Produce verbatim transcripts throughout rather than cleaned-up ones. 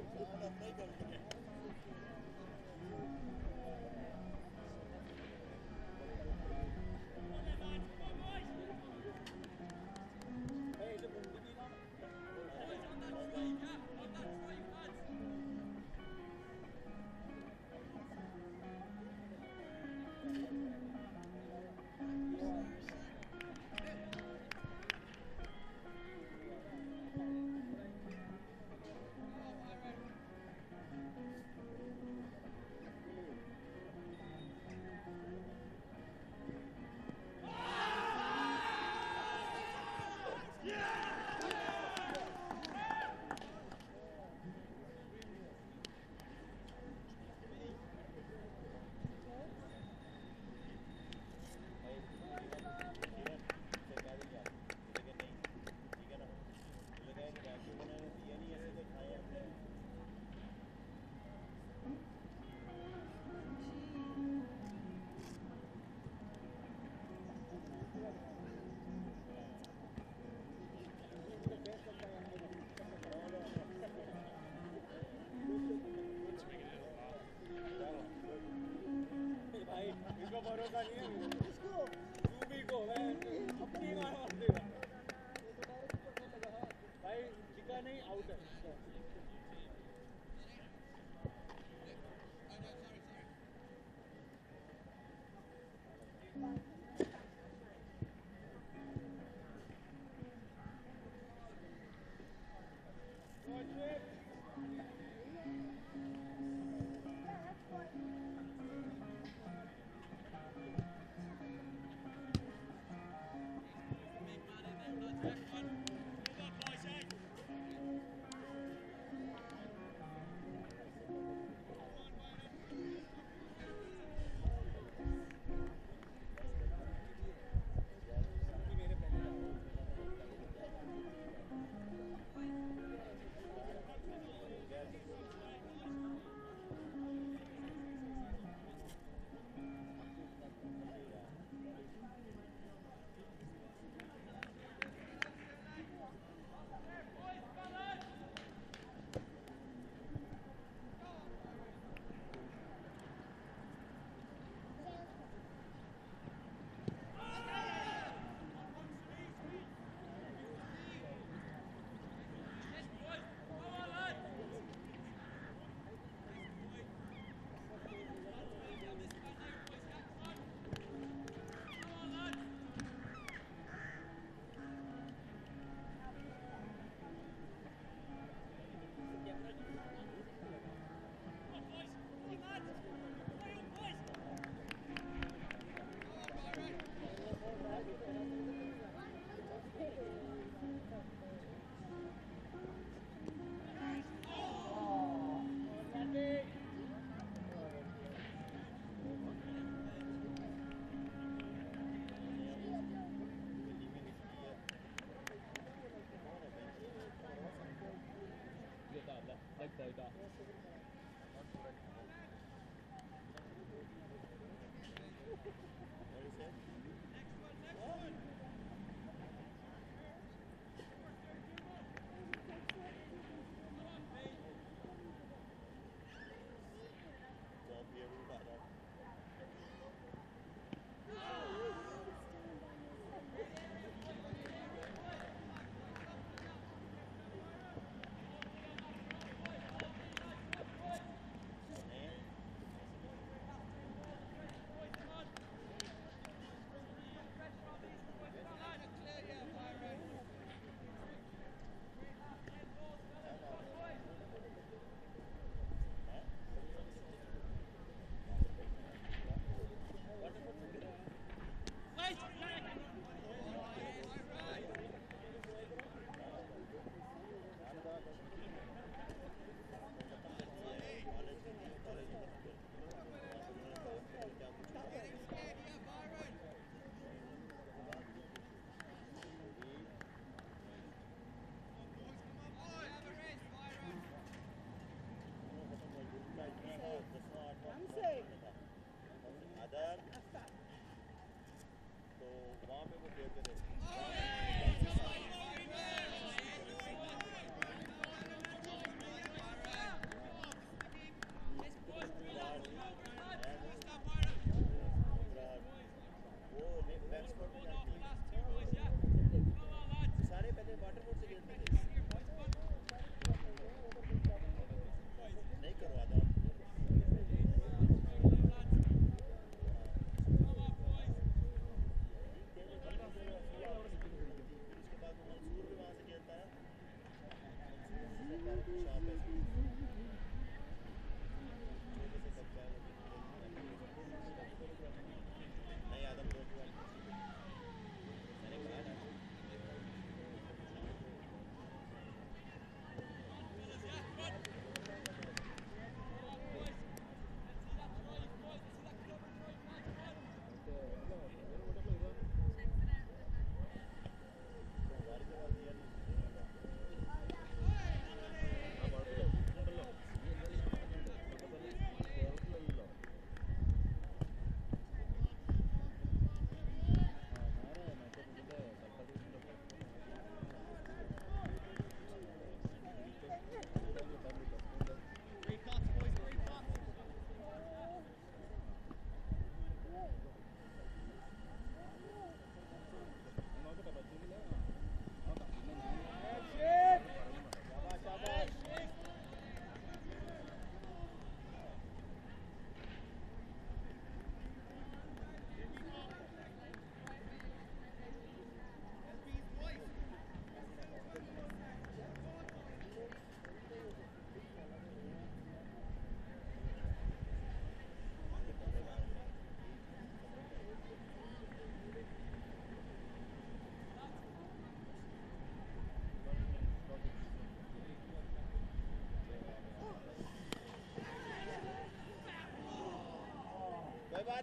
भरोसा नहीं है इसको रूबी को मैं अपनी मार मार देगा भाई चिका नहीं आउट है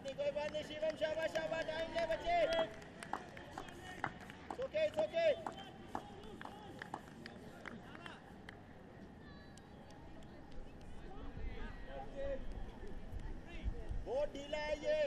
बात नहीं कोई बात नहीं शिवम शाबाश शाबाश टाइम ले बच्चे it's okay it's okay बहुत ढीला है ये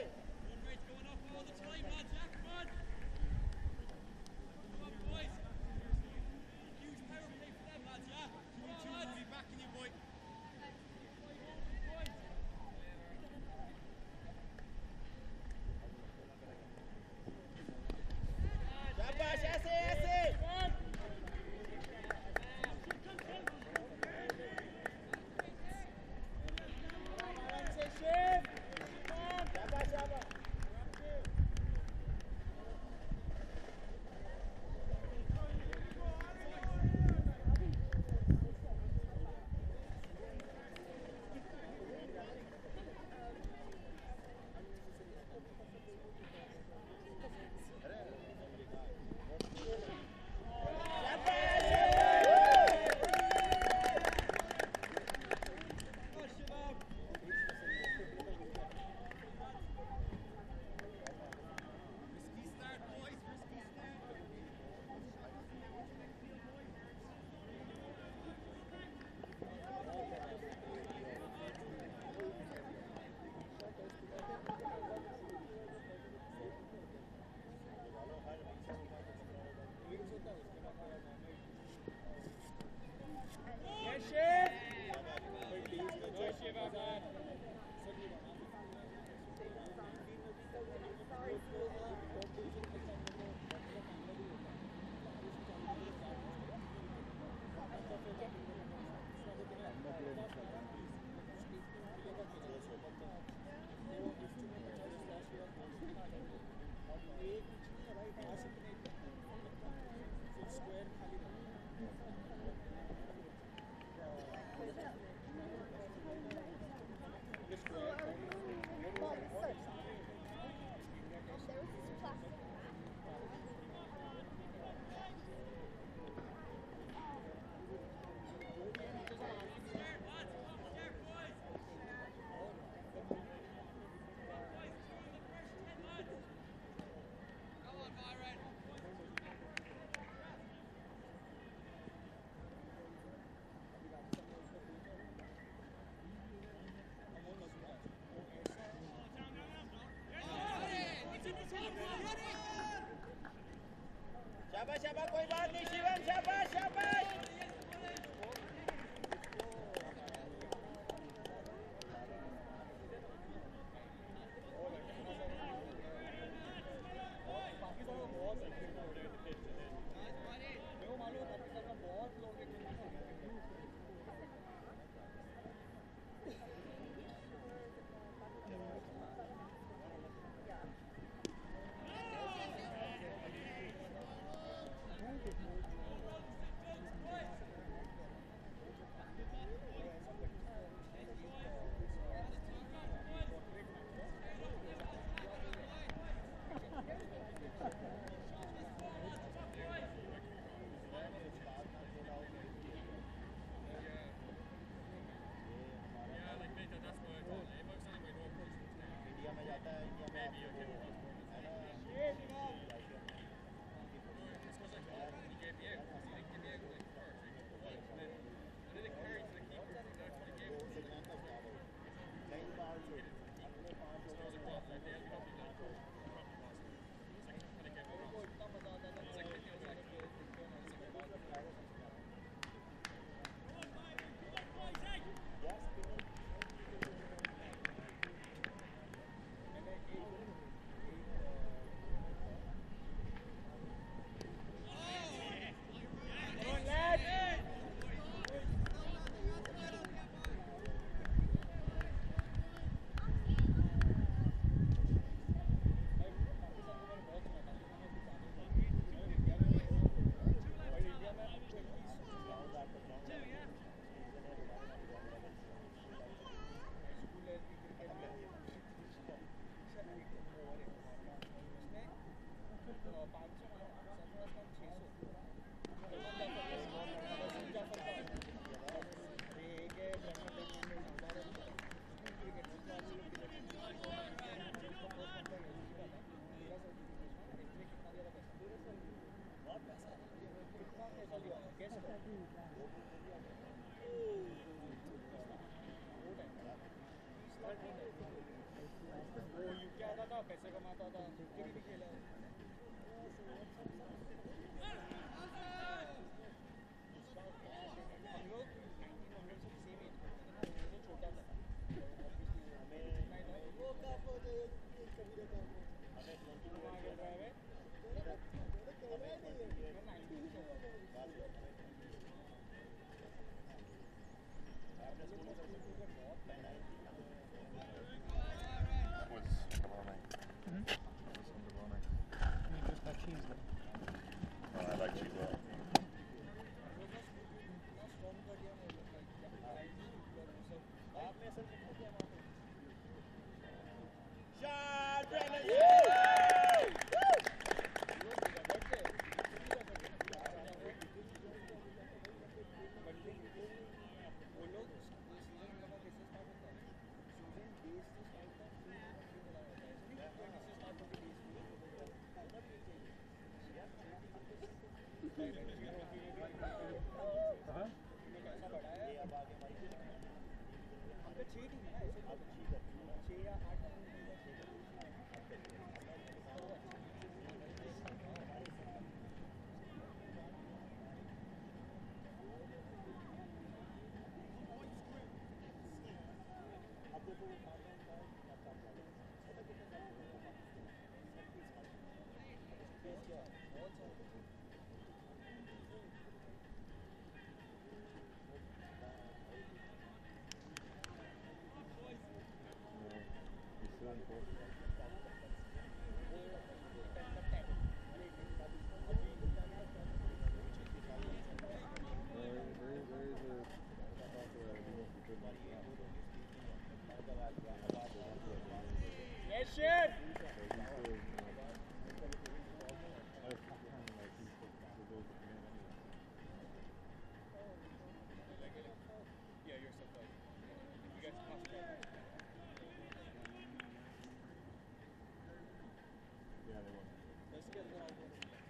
शाबाश ऐसे ऐसे वो यूके आता था, पैसे कमाता था, यूके भी खेला है। हम लोग नाइनटीन हंड्रेड से सेम एज में थे, तो छोटा था। वो कब हो जो एक कभी रहता है हमें ट्वेंटी में आ गया है नाइनटीन से Chef! Yeah, you're so close. You guys crossed over. Yeah, they won. Let's get it all.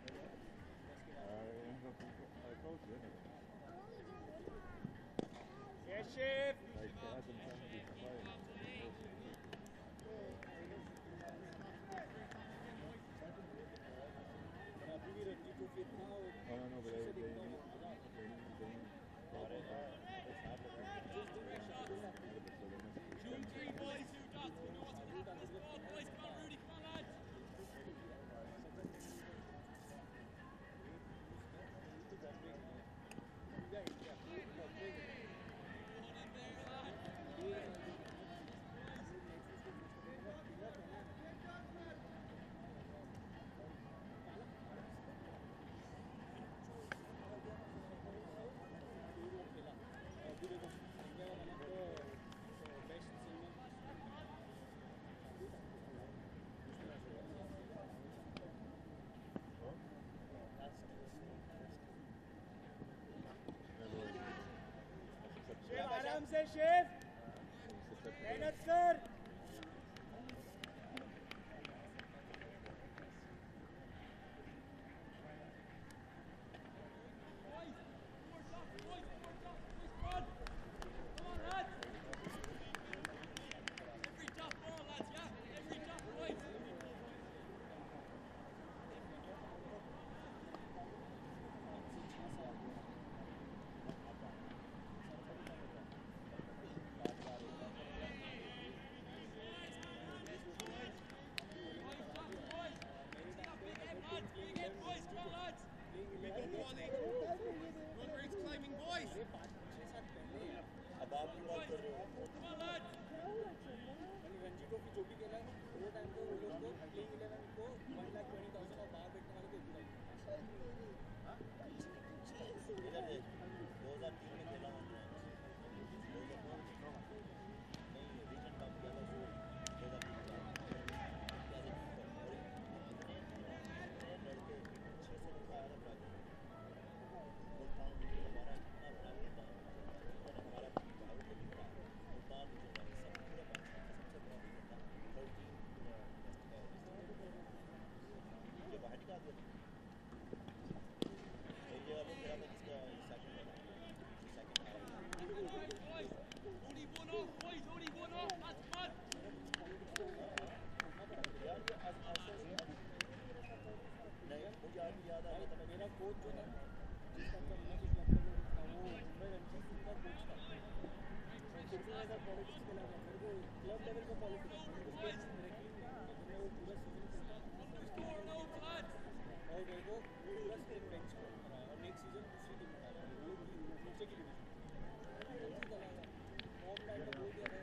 Uh, ends up I close it. Yes, Chef! Like, they had them trying to be quiet. No, no, no, but they, they need, they need, they need, Two, three boys, two dots. We know what's going to happen. This ball, boys. Come on, Rudy. Come on, lads. आराम से chef मेहनत कर politics के अलावा मेरे को club level का politics उसके मैं वो पूरा सीजन खेलता और मेरे को पूरा स्टेट बेंच पर कराया और नेक्स्ट सीजन दूसरी टीम में डाला वो नीचे की डिवीजन फॉर्म टाइम में बोल दिया था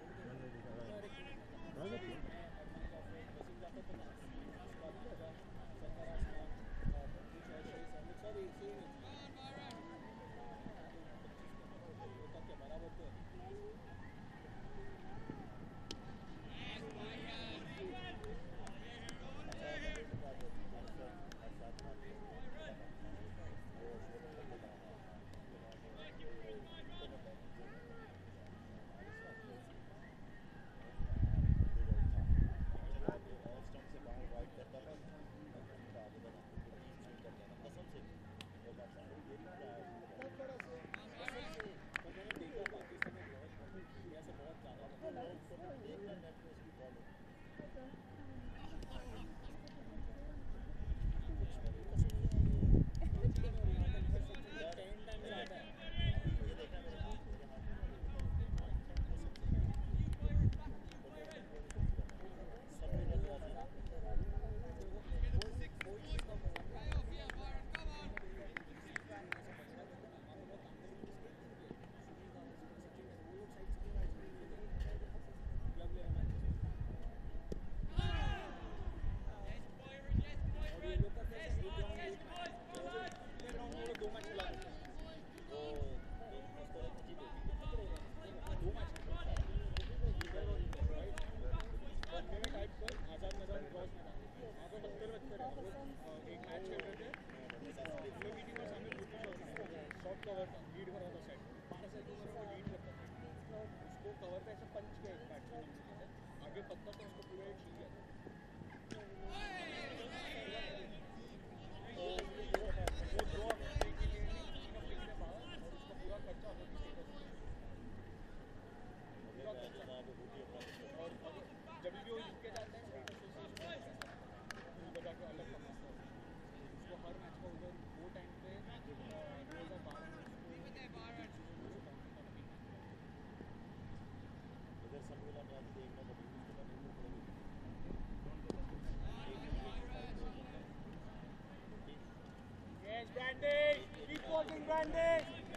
Brandy! Keep working, Brandy!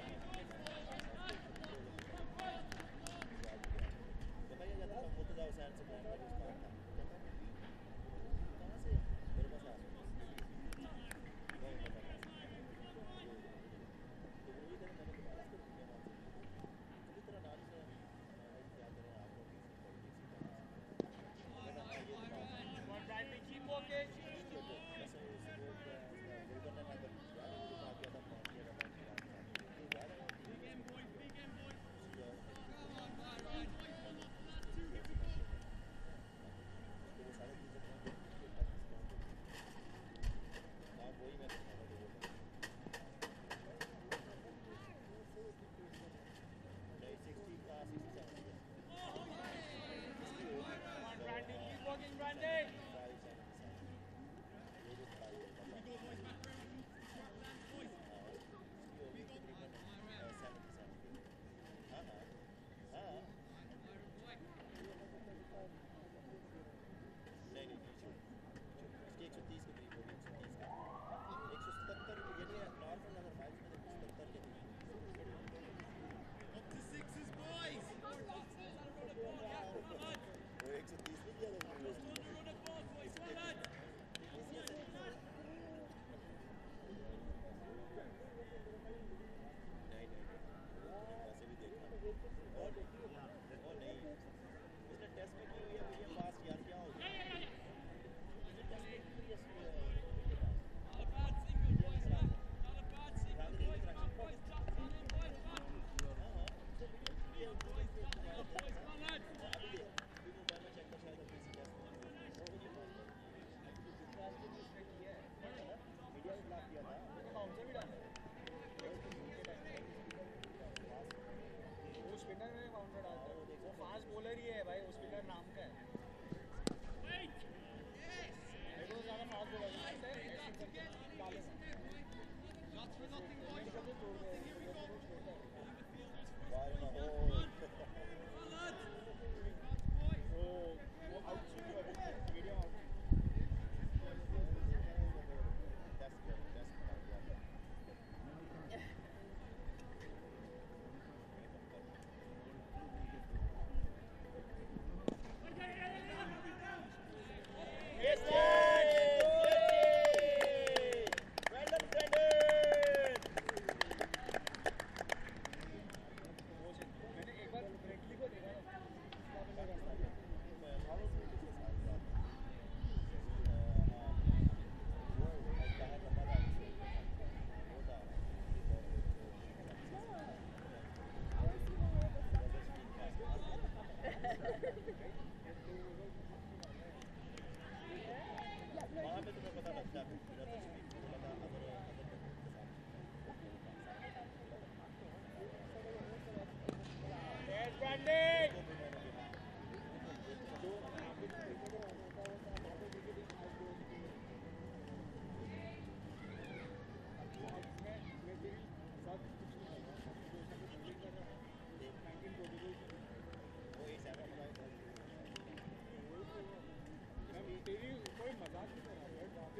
Keep working!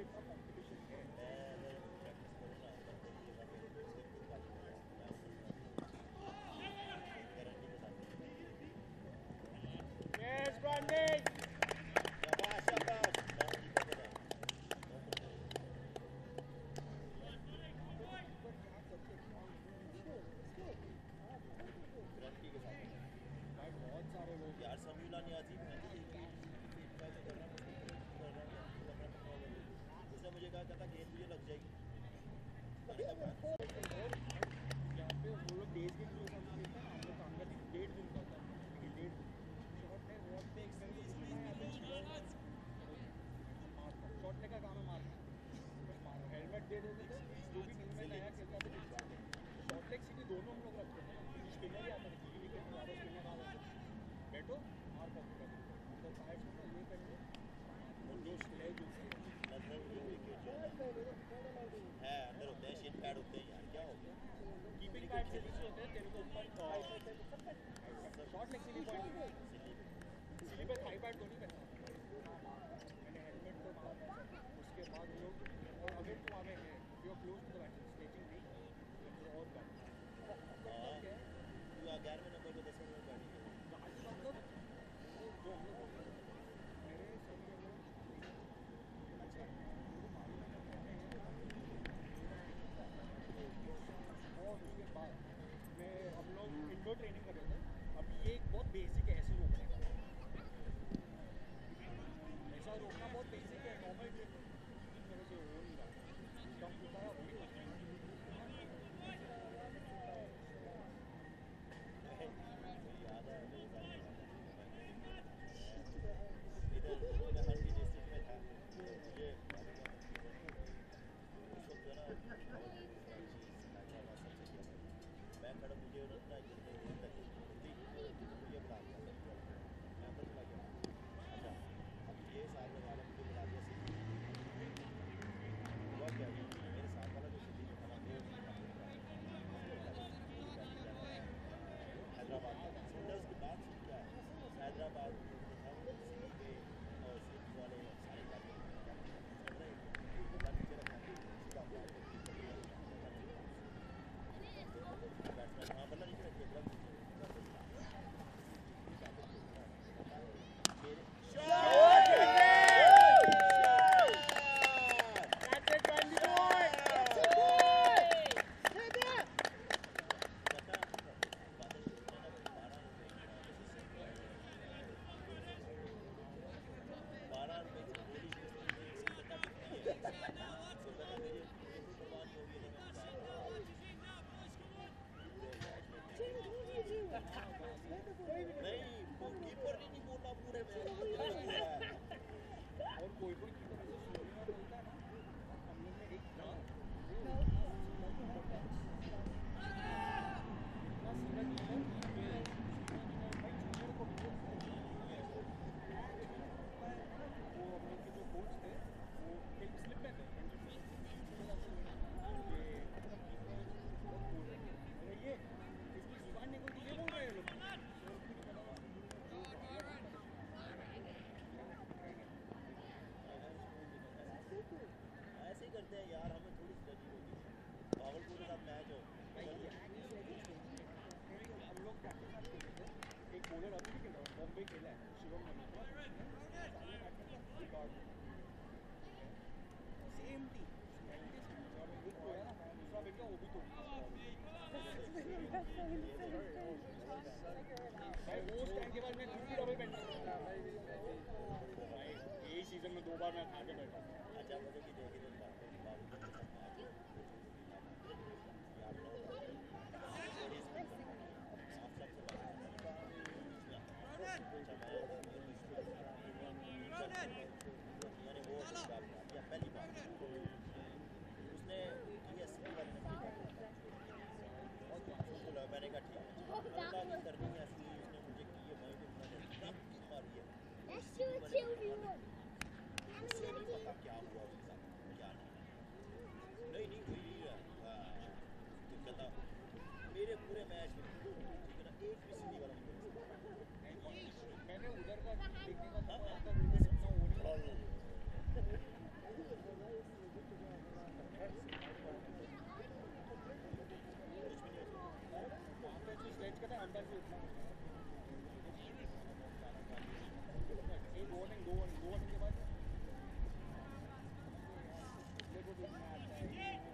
ऐसा कंपटीशन है। मैं अगर प्रैक्टिस करूँ ना तो फिर ये बात मेरे दोस्त के बात हो जाए गारंटी के साथ Yes, Brandon. शाबाश शाबाश गारंटी का पता गारंटी के साथ भाई बहुत सारे लोग यार समूला ने अजीब है फीडबैक करना पसंद कर रहा हूँ उसने मुझे कहा कहता गेंद मुझे लग जाएगी यहाँ पे वो लोग डेज गेम जो सब खेलते हैं ना, हम लोग काम करते हैं डेढ़ दिन का होता है, लेकिन डेढ़ दिन शॉट है वो अपने एक मेरे को दिखना है अभी मारता शॉट ले का काम है मारना मारो हेलमेट दे देते थे जो भी टीम में नया खेलता था शॉट लेग सीधी दोनों हम लोग रखते थे ना स्पिनर ही आता था किसी विकेट में ज़्यादा स्पिनर आ जाते बैठो मार पकड़ तो फाइव में ये करेंगे और जो स्ले जो मतलब ये विकेट जो है अंदर होते हैं शिट पैड होते हैं यार क्या हो गया कीपिंग पैड से नीचे होते हैं तेरे को ऊपर short leg silly point silly पे थाई पैड तो नहीं करना मैंने हेलमेट तो मारा उसके बाद लोग और अगर तू आगे है you are close to the batting staging नहीं और कर हाँ तू ग्यारहवें नंबर पे दसवें नंबर गाड़ी है गाड़ी मतलब जो हम लोग मेरे सभी लोग अच्छा मुझे मालूम है और उसके बाद मैं हम लोग इंडोर ट्रेनिंग कर रहे थे अब ये एक बहुत बेसिक है ऐसे रोकने का ऐसा रोकना बहुत बेसिक है नॉर्मल ट्रेनिंग मेरे से हो नहीं रहा कम होता है वही होता है याद है मेरे साथ इधर मैं हल्दी डिस्ट्रिक्ट में था मुझे उस वक्त जो ना मैं खड़ा मुझे उन्होंने ना ये बुला दिया मैं अंदर चला गया अच्छा अब ये साथ में वाला मुझे बुला दिया हुआ क्या मेरे साथ वाला जो सिटी था ना हैदराबाद सुनने उसकी बात सुन क्या हैदराबाद सिटी पे और सिटी वाले सारे जाते हैं बैट्समैन हाँ बल्ला नीचे रखिए मेरे सीजन में दो बार मैं आगे बैठा अच्छा मुझे कि देखिए दिन बात मैंने वो पहली बार उसने मैंने कहा ठीक है करनी है ऐसी उसने मुझे की है वहीं पे मारी है उससे नहीं पता क्या हुआ उसके साथ क्या नहीं नहीं हुई तो कहता मेरे पूरे मैच में ठीक है ना एक भी सीधी वाला मैंने उधर का देखने का हाँ वीडियो सुनना वो नहीं मैच का था अंदर भी उतना एक वार्निंग दो वार्निंग दो वार्निंग के बाद पिछले को देखना आता है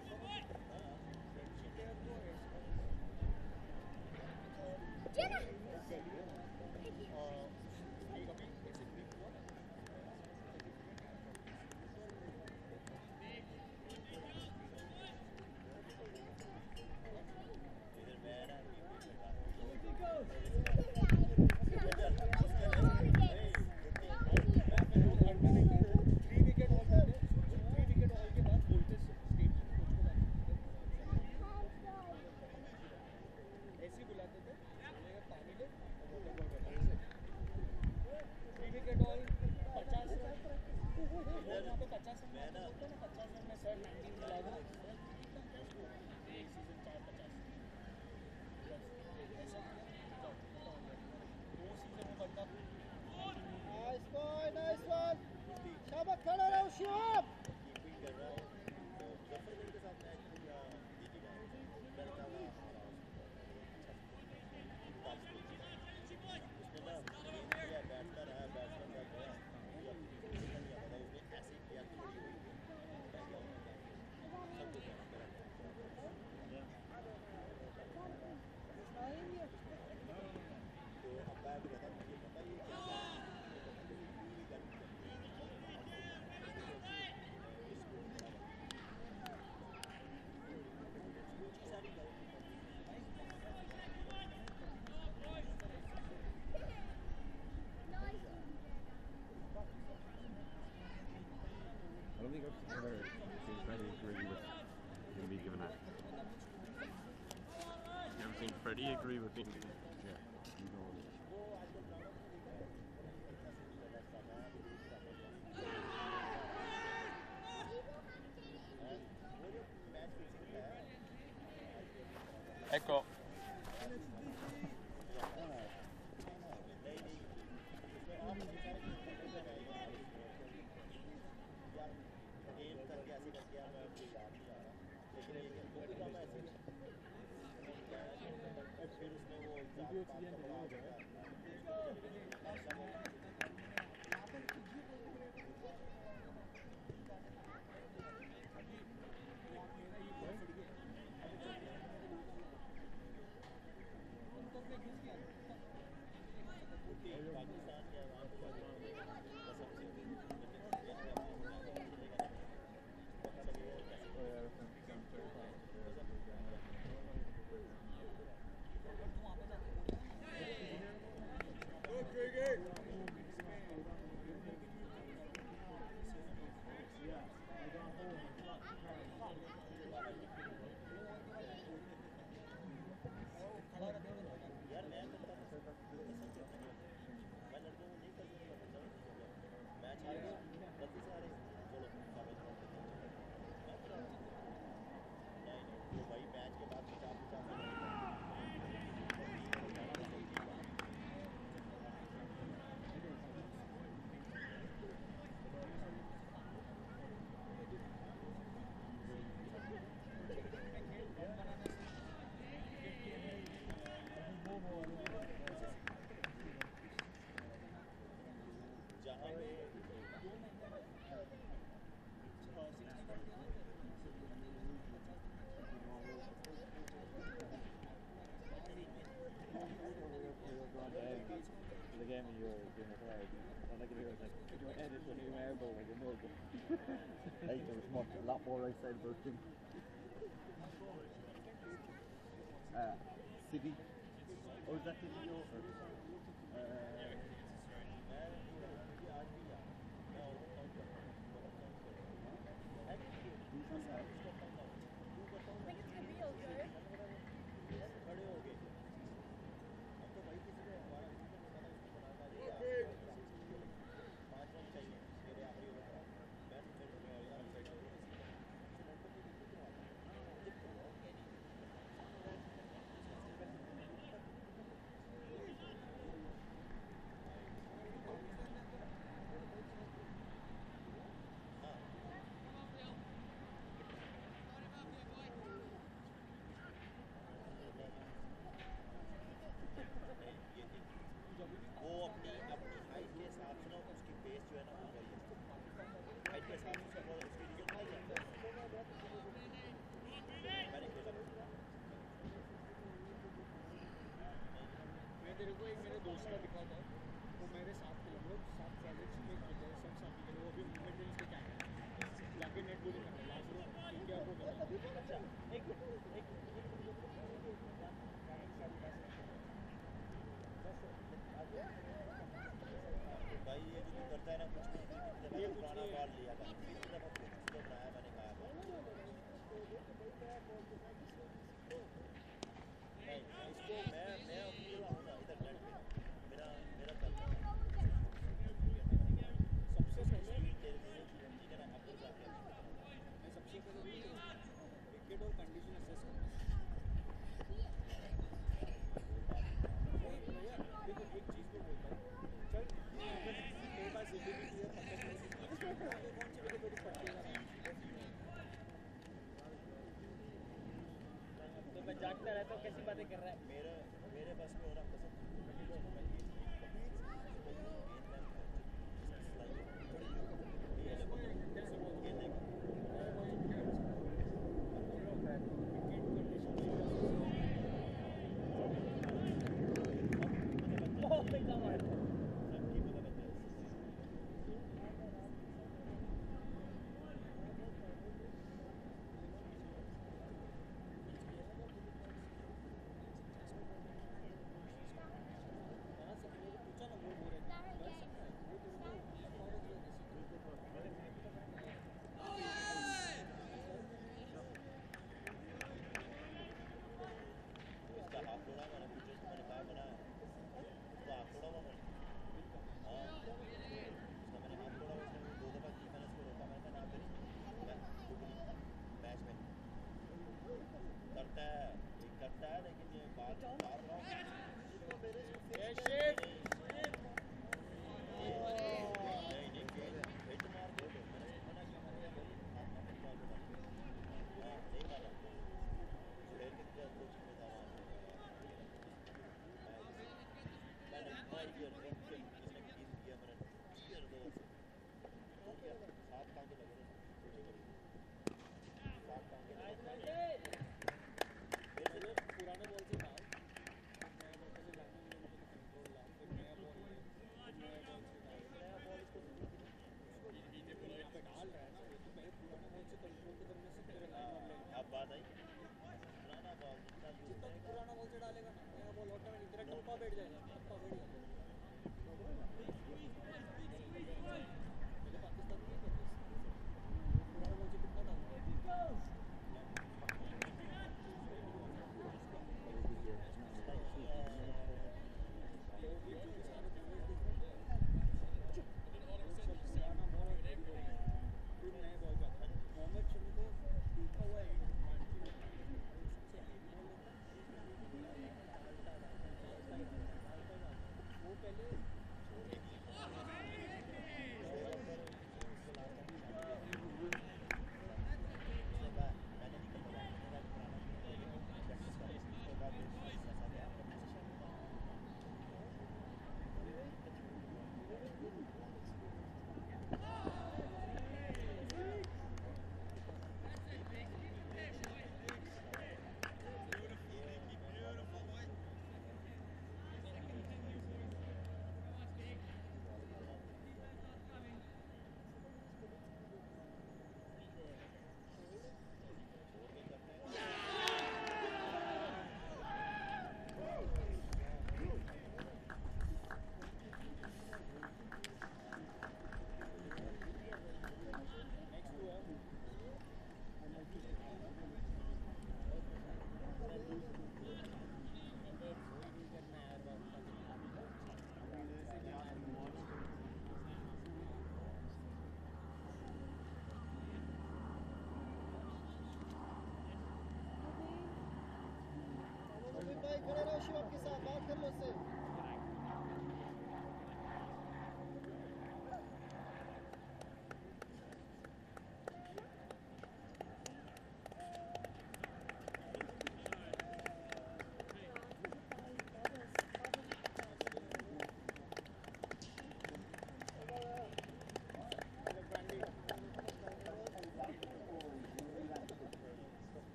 I don't think I've ever seen Freddie agree with him being given that. You ever seen Freddie agree with being given? Yeah. You know. Ecco. Like there was much, a lot more I said about him. Uh, City. Or is that City or? Uh, तेरे को एक मेरे दोस्त का दिखा था, वो मेरे साथ थे, हम लोग साथ प्रोजेक्ट्स में थे, सब साथ ही थे, वो अभी मूवमेंट के क्या है जाके नेट बोलिंग करता है लास्ट में इंडिया को गया। अच्छा एक मिनट एक भाई ये जो तू करता है ना कुछ कुछ कितने बार पुराना बॉल लिया था कितने दफा कुछ तो बनाया मैंने कहा था नहीं इसको मैं मैं अकेला हूँ ना इधर नेट पे मेरा मेरा चलता है सबसे पहले तेरे लिए ठीक है ना अब जाके मैं सबसे पहले विकेट और कंडीशन असेस करता हूँ। भैया देखो एक चीज़ को बोलता हूँ, चल मेरे पास एबिलिटी है पता नहीं कौन सी विकेट थोड़ी पड़ेगा तो मैं जागता रहता हूँ कैसी बातें कर रहा है। मेरे मेरे बस में होना पसंद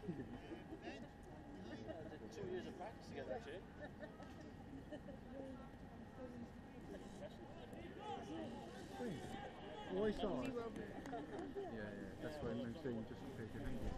Two years of practice together, Jim. Why so? Yeah, yeah, that's why I'm saying just take it handy.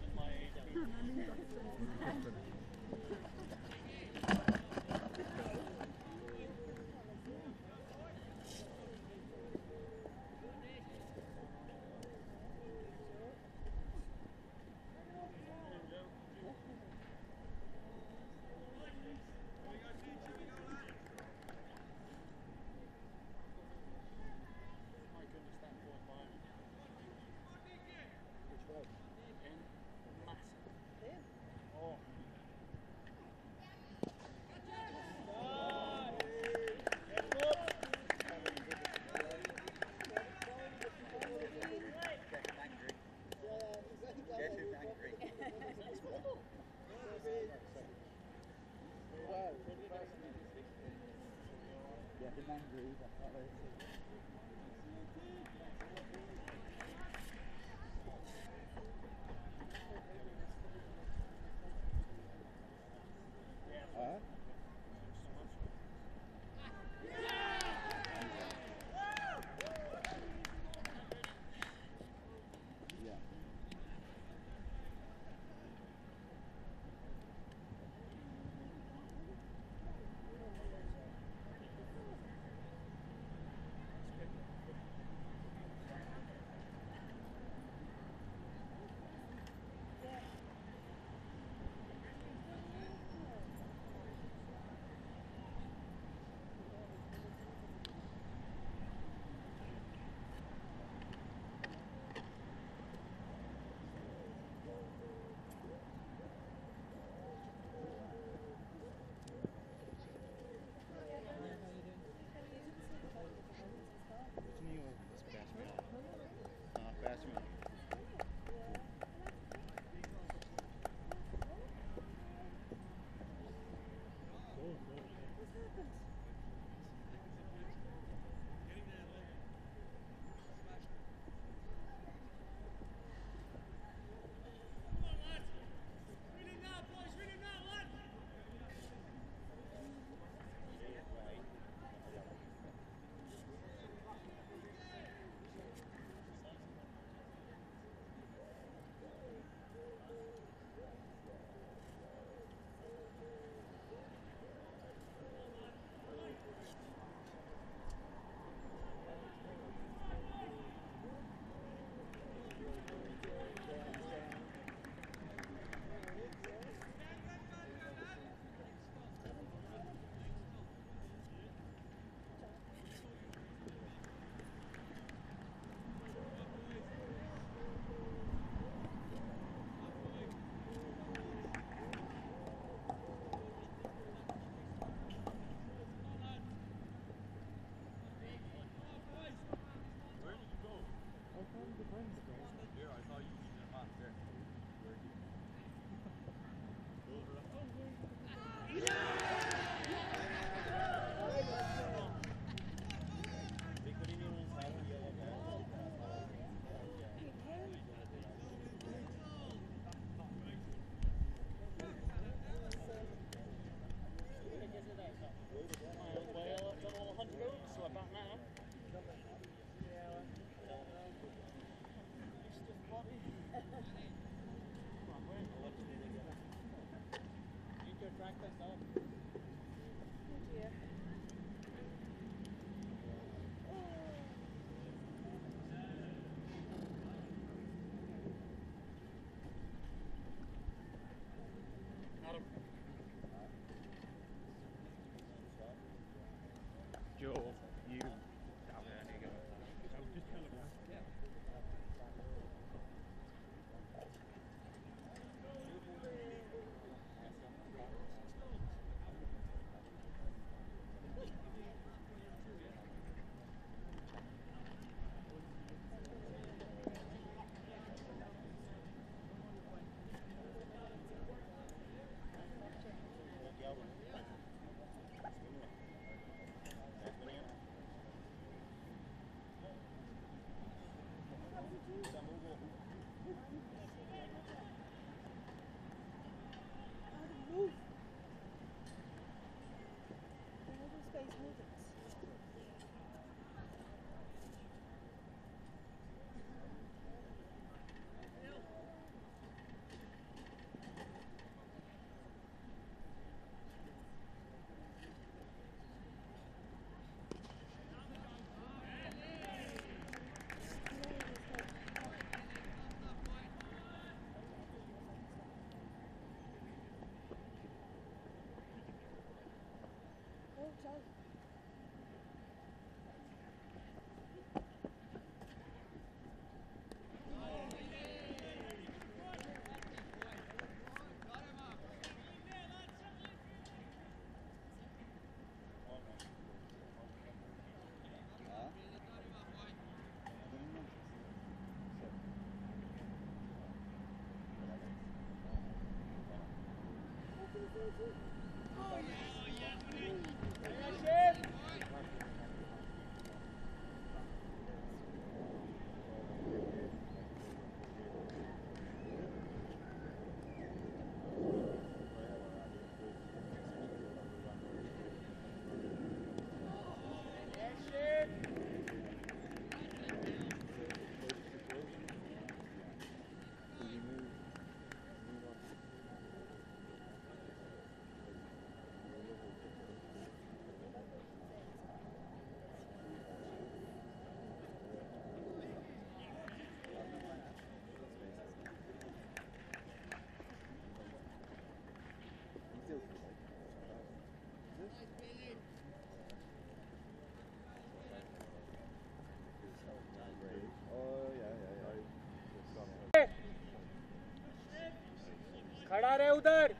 खड़ा रहे उधर.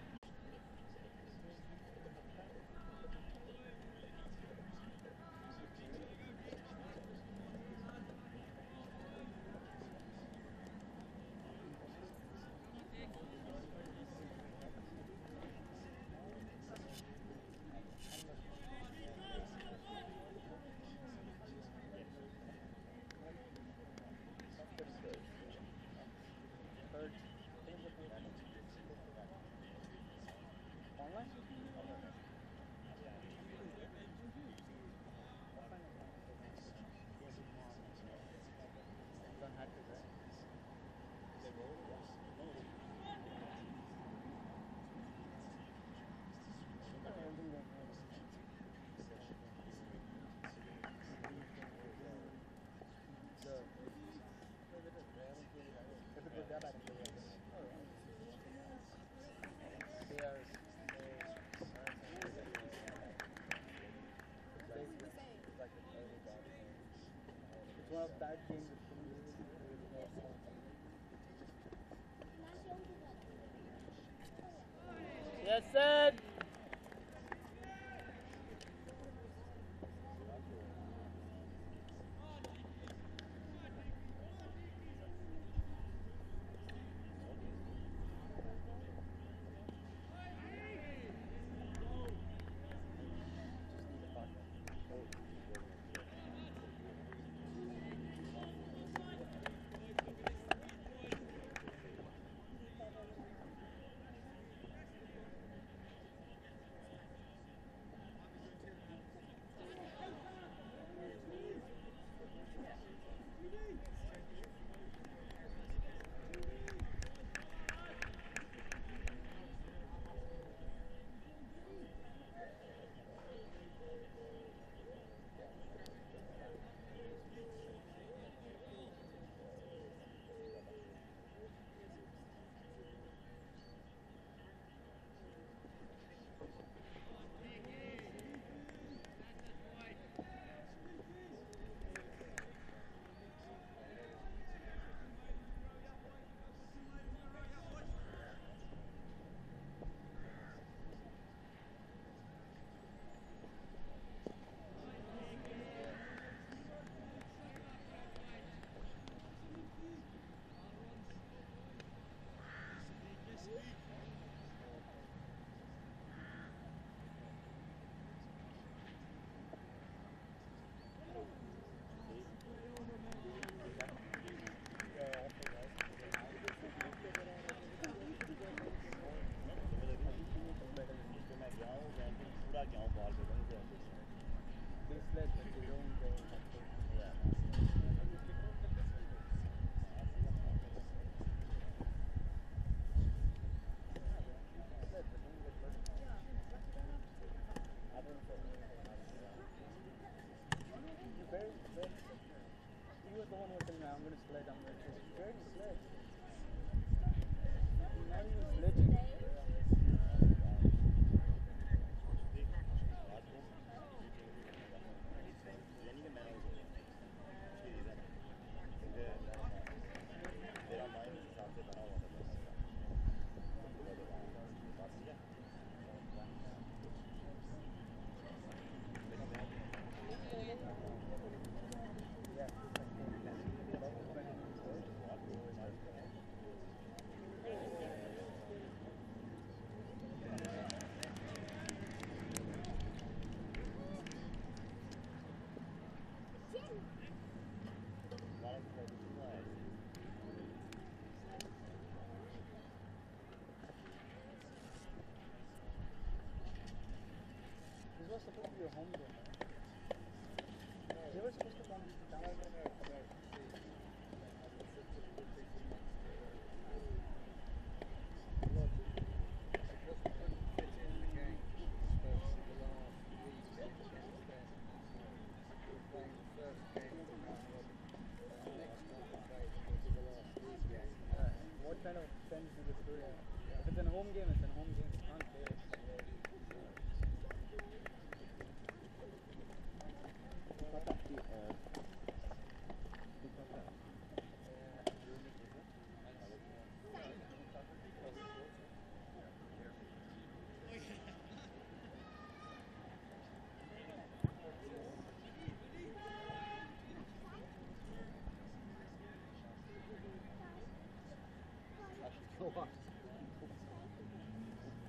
Yes, sir. true, yeah. If it's a home game, it's a home game. You can't play it. Pata, uh, di Pata. Go on.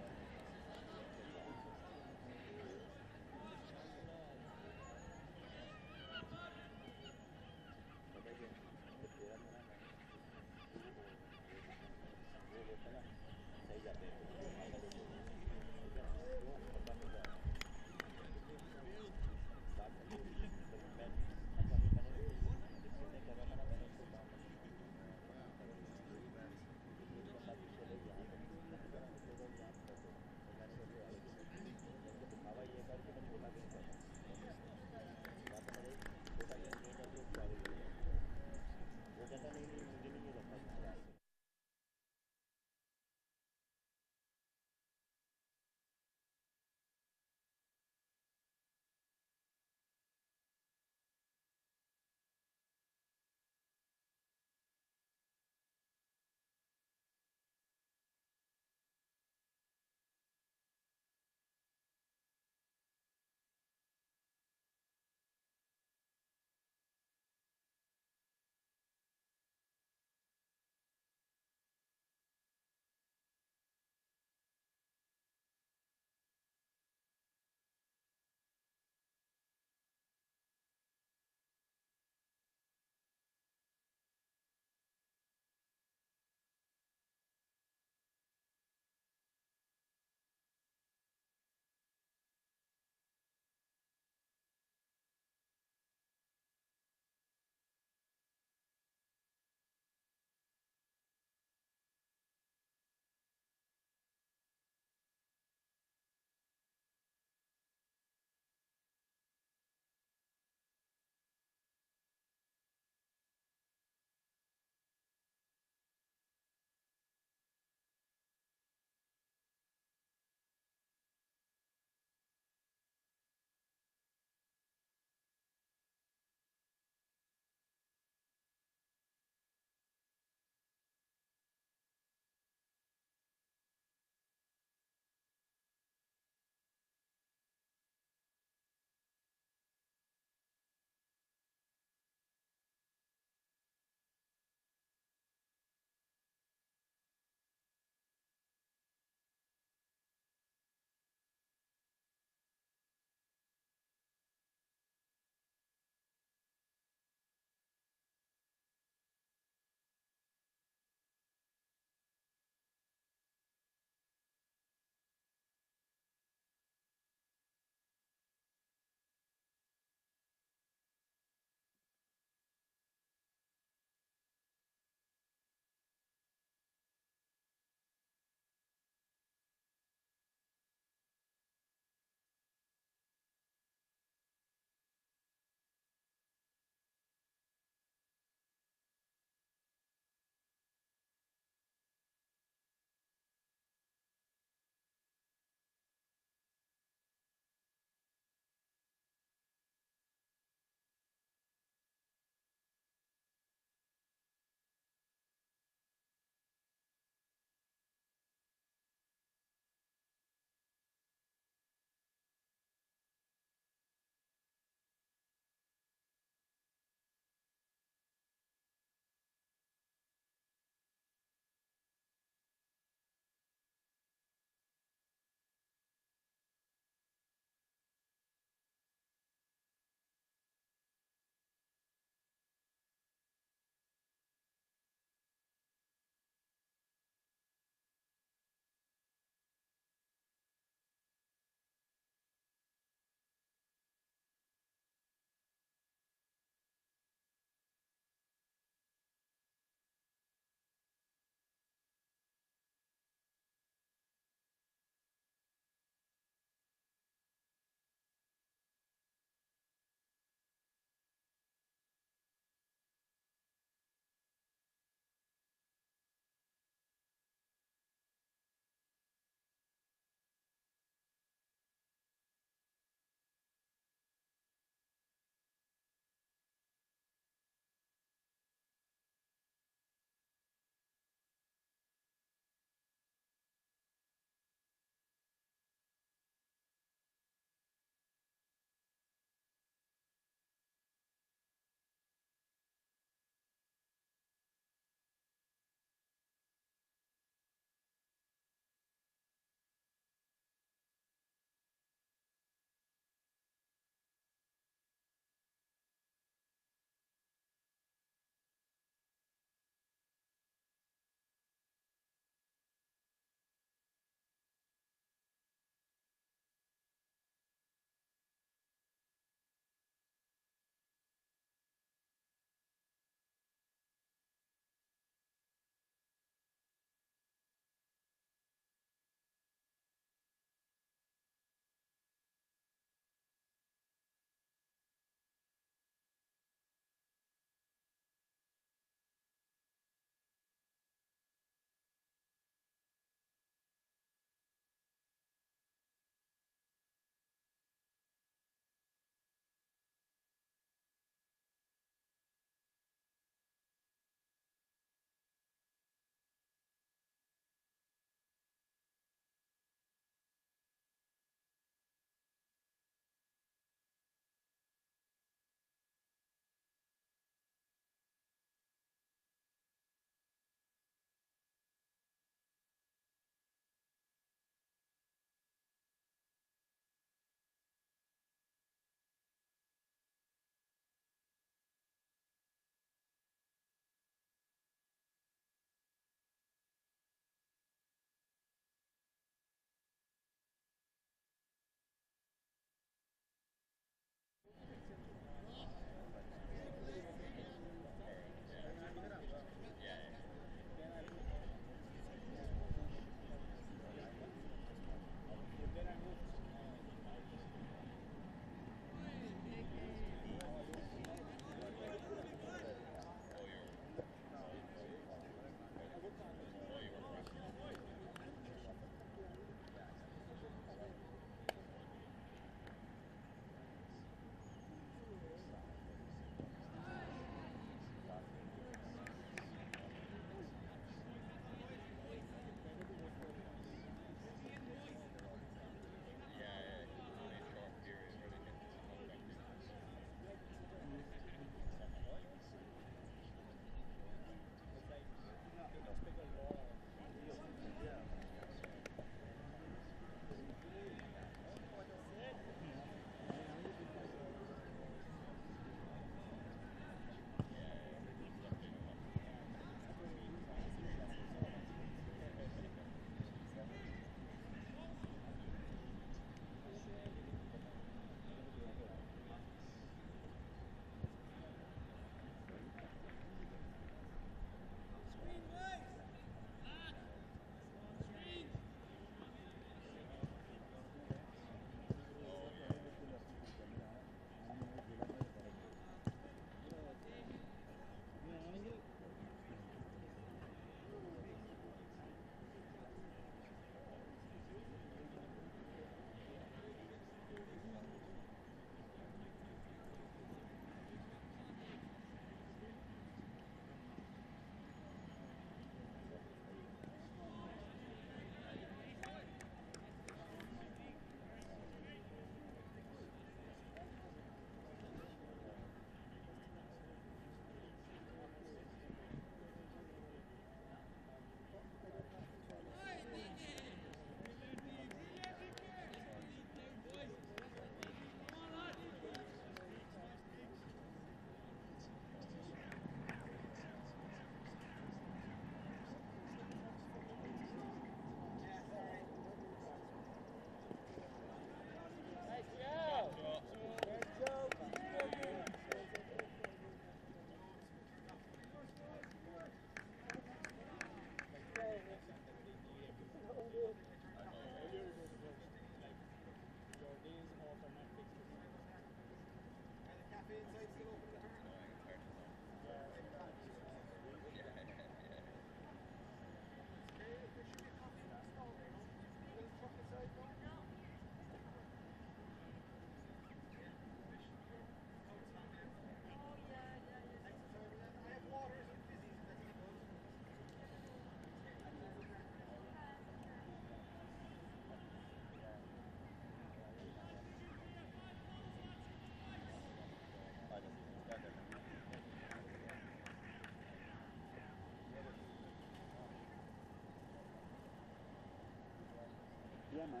Yeah, man.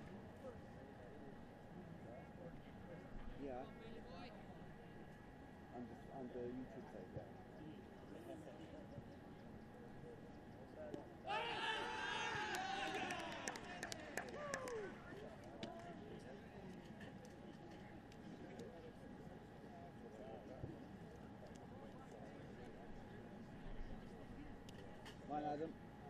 Yeah. On the, on the YouTube side, yeah. Come on, Adam.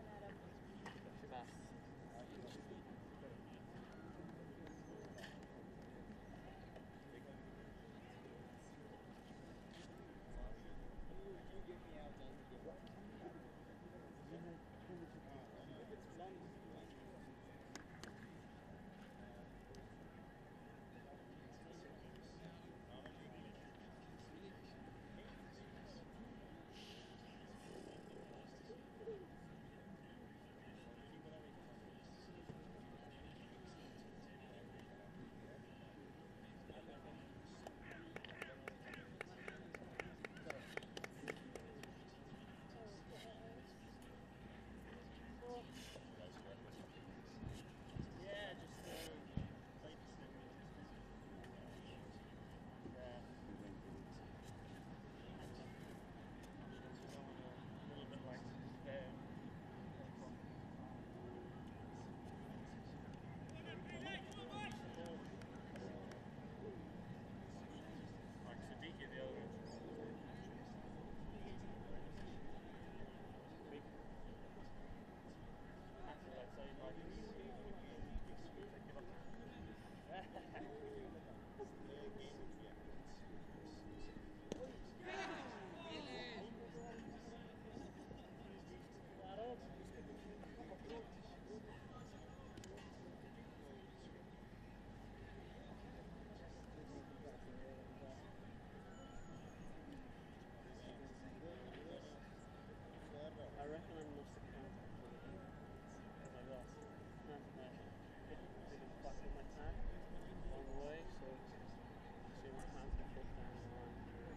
I reckon I must have counted because I lost. Counted my didn't fuck with my time along the way, so see my hands get put down the line.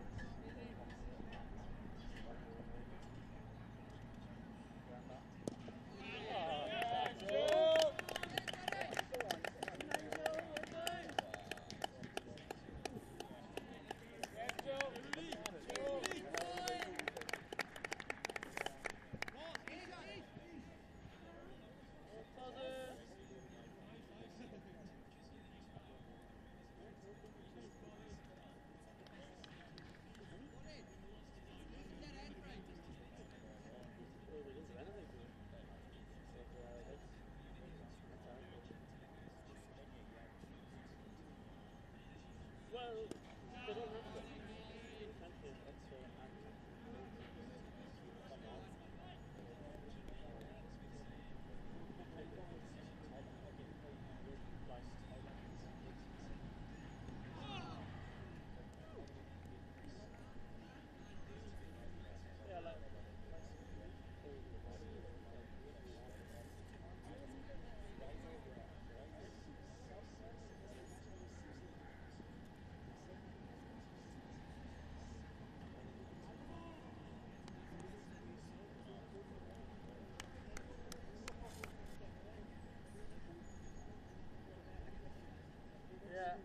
Well, they don't have to. Plenty of extra action. Yeah, like. Yeah.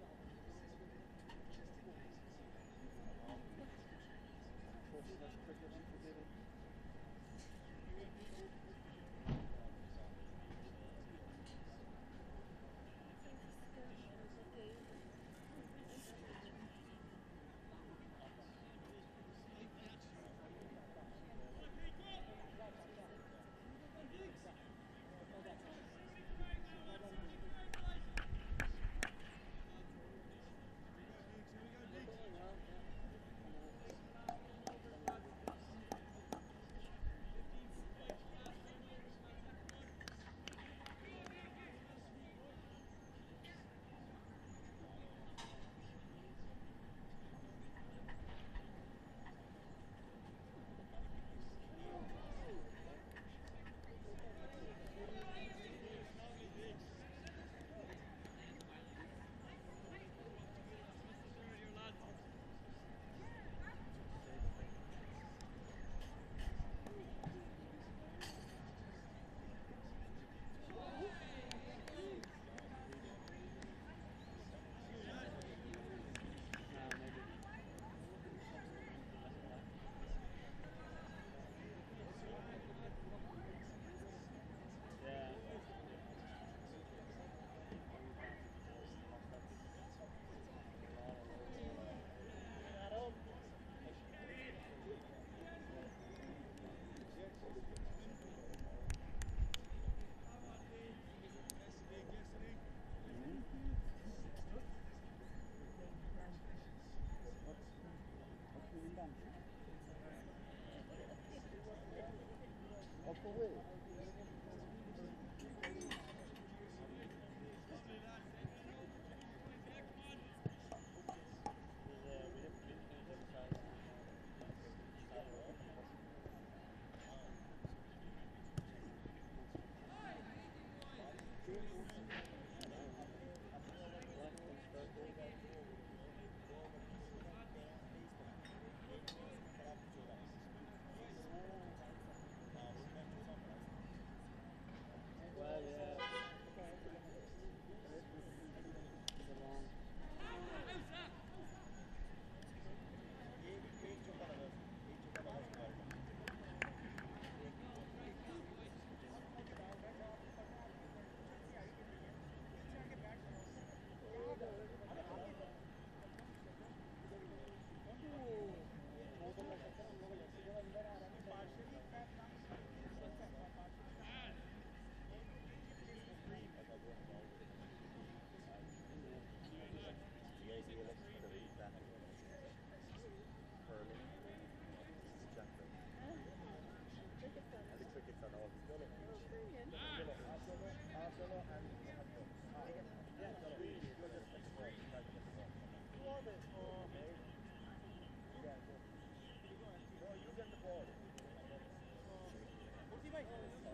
मूर्ति भाई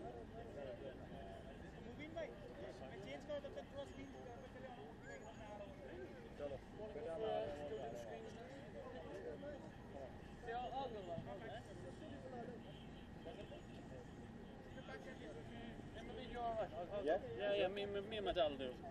moving भाई मैं change करो तब तक थोड़ा screen पे चले आना मूर्ति भाई मैं आ रहा हूँ चलो Yeah, I'll go like that. You're alright. Yeah? Yeah, yeah, me, me, me and my dad will do it.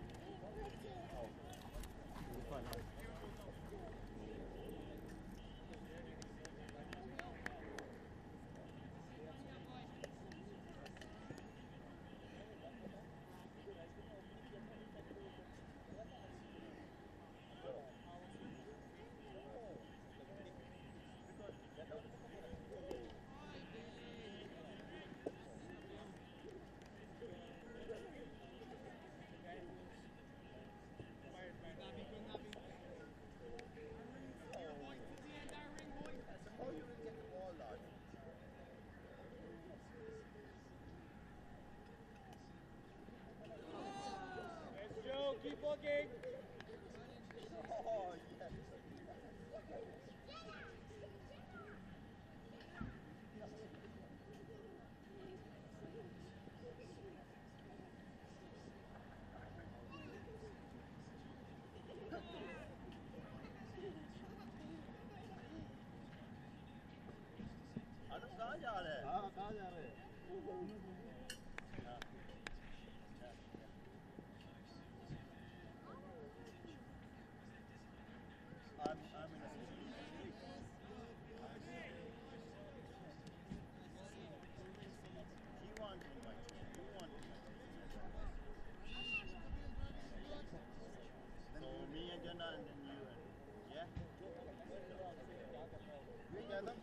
Keep walking. Oh, yes. अनुज कहाँ जा रहे हैं? हाँ कहाँ जा रहे हैं? I'm, I'm in a city. He wants to invite you. You want to invite you. So me and Jana and then you and yeah? We get them.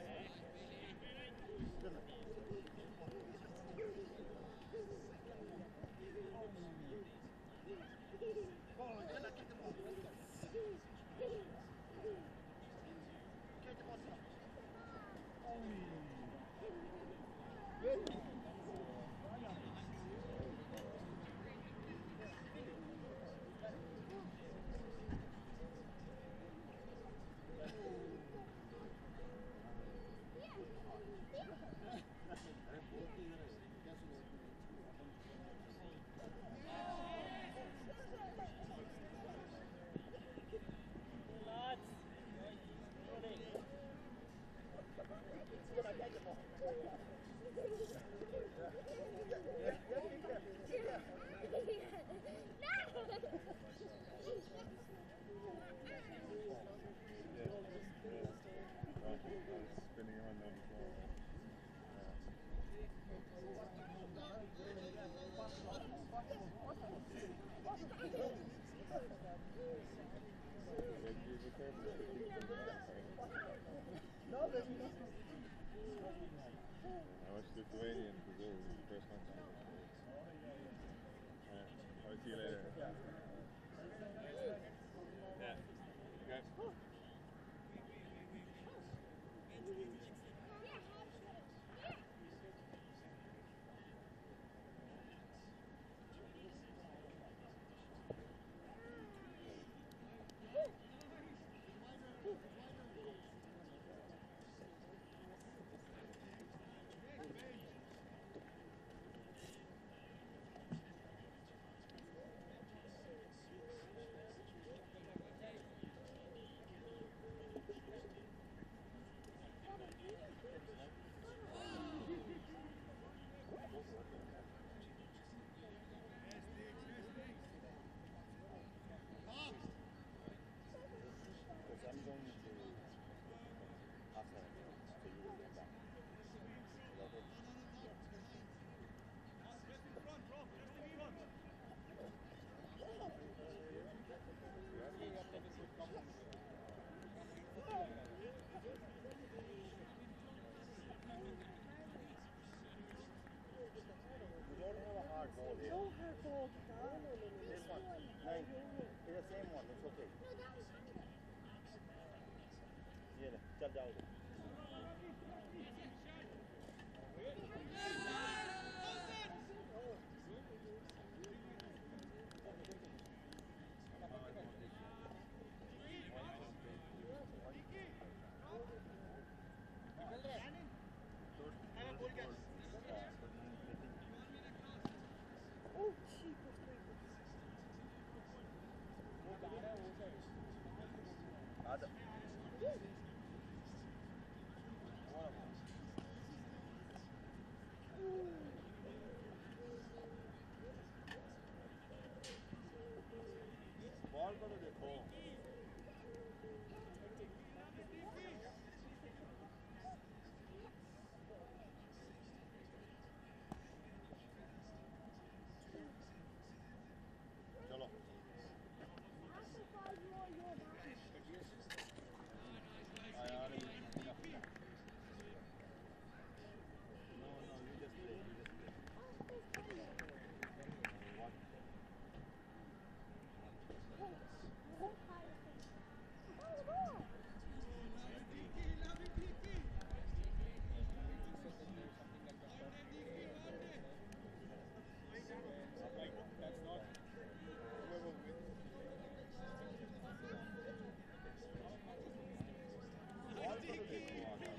Spinning around there before. No, there's nothing. I watched Lithuania in Brazil, it was the first one time. Alright, I'll see you later. Yeah. Okay. This one. Nine. It's the same one. It's okay. ये ले, चल जाओगे. Ball को तो देखो चलो हाँ यार no no you just play you just play what That's not whoever wins. Ball को तो देखो आगे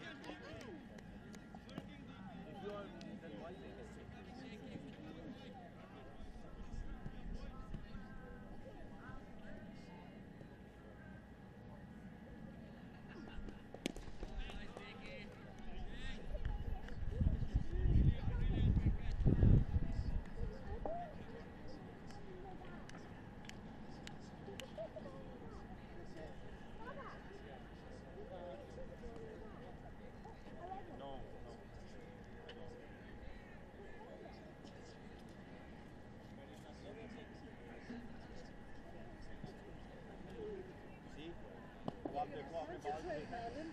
if you are then why make a mistake no no I don't see अब आप देखो आपने बॉल को देखा है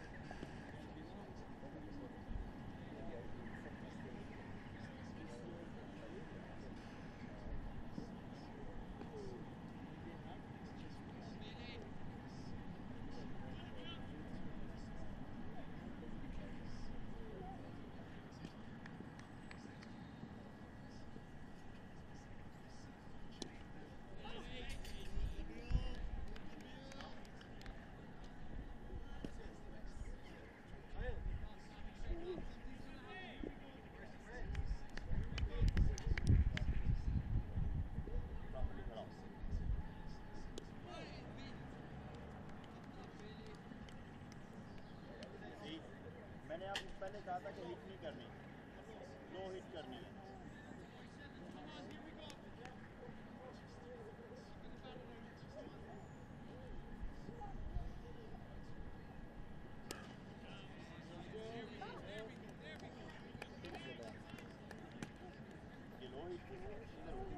प्रॉपर्ली खड़ा हो See, मैंने आपको पहले कहा था कि हिट नहीं करनी लो हिट करनी है ये लो हिट की है इधर हो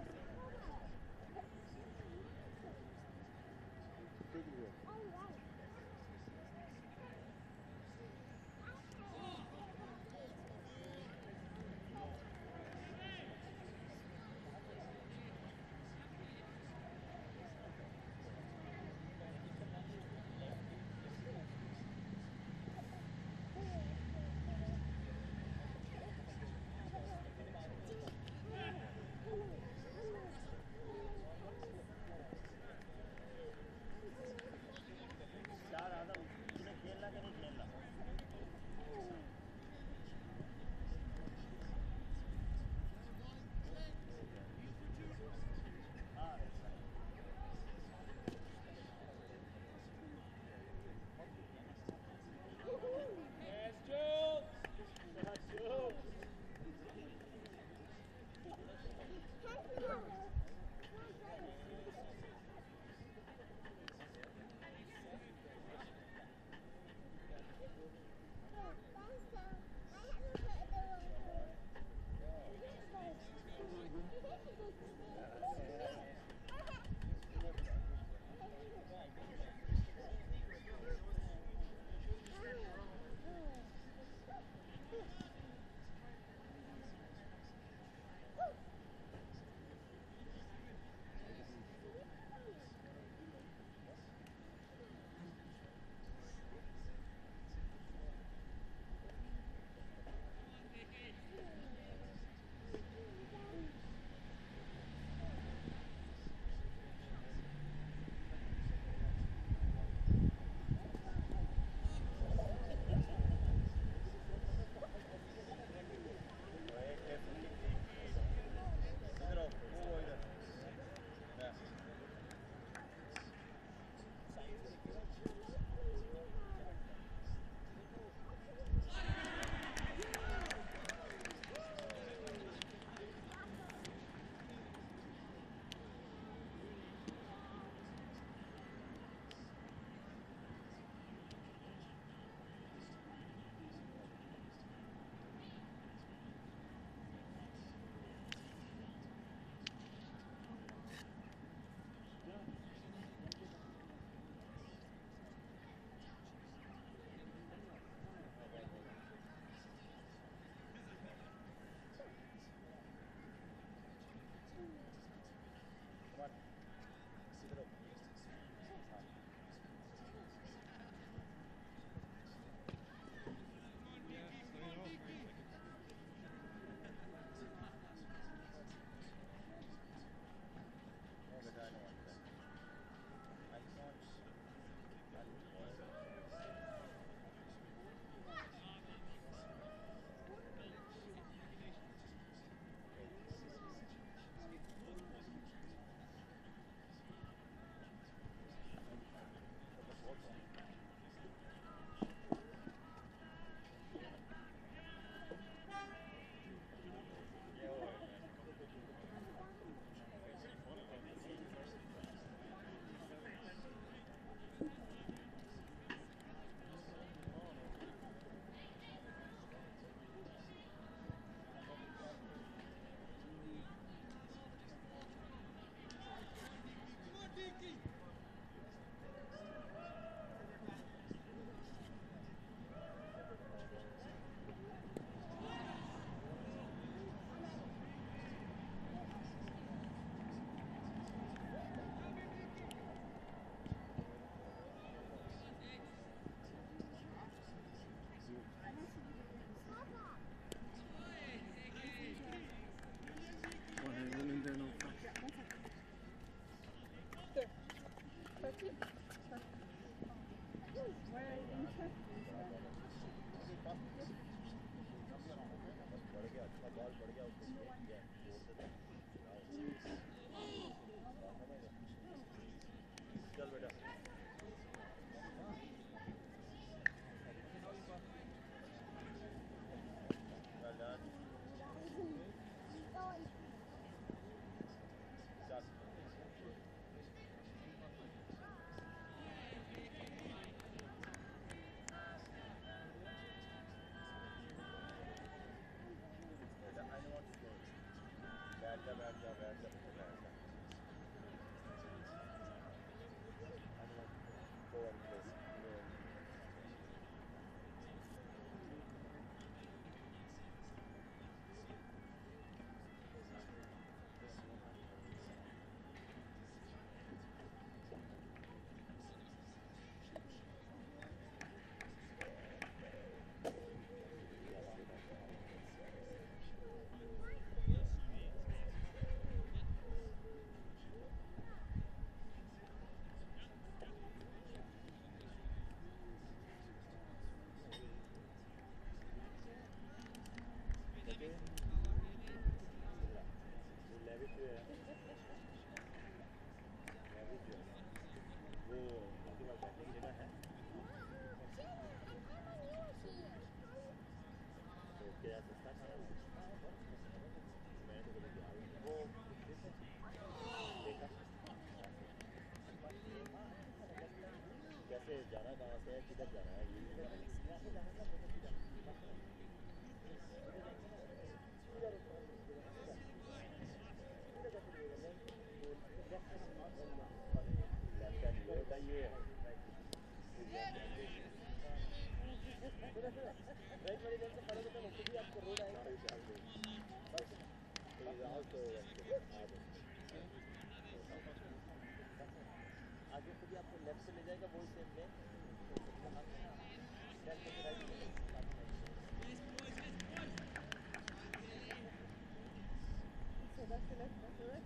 थोड़ा बॉल पड़ गया उसको ये जोड़ देते चल बेटा well done चल I know what to do. बैठ जा बैठ जा बैठ जा बैठ जा I know what to do. Go on please. Go on. कैसे जाना कहाँ से है किधर जाना है ये यहाँ से जाना था मैंने सीधा ये राइट वाली लेन से खड़े होते हैं भी आपको रोड आएगा बस तो राहुल तो आगे से भी आपको लेफ्ट से ले जाएगा वो सेम लेन लेफ्ट से right so that's the left that's the right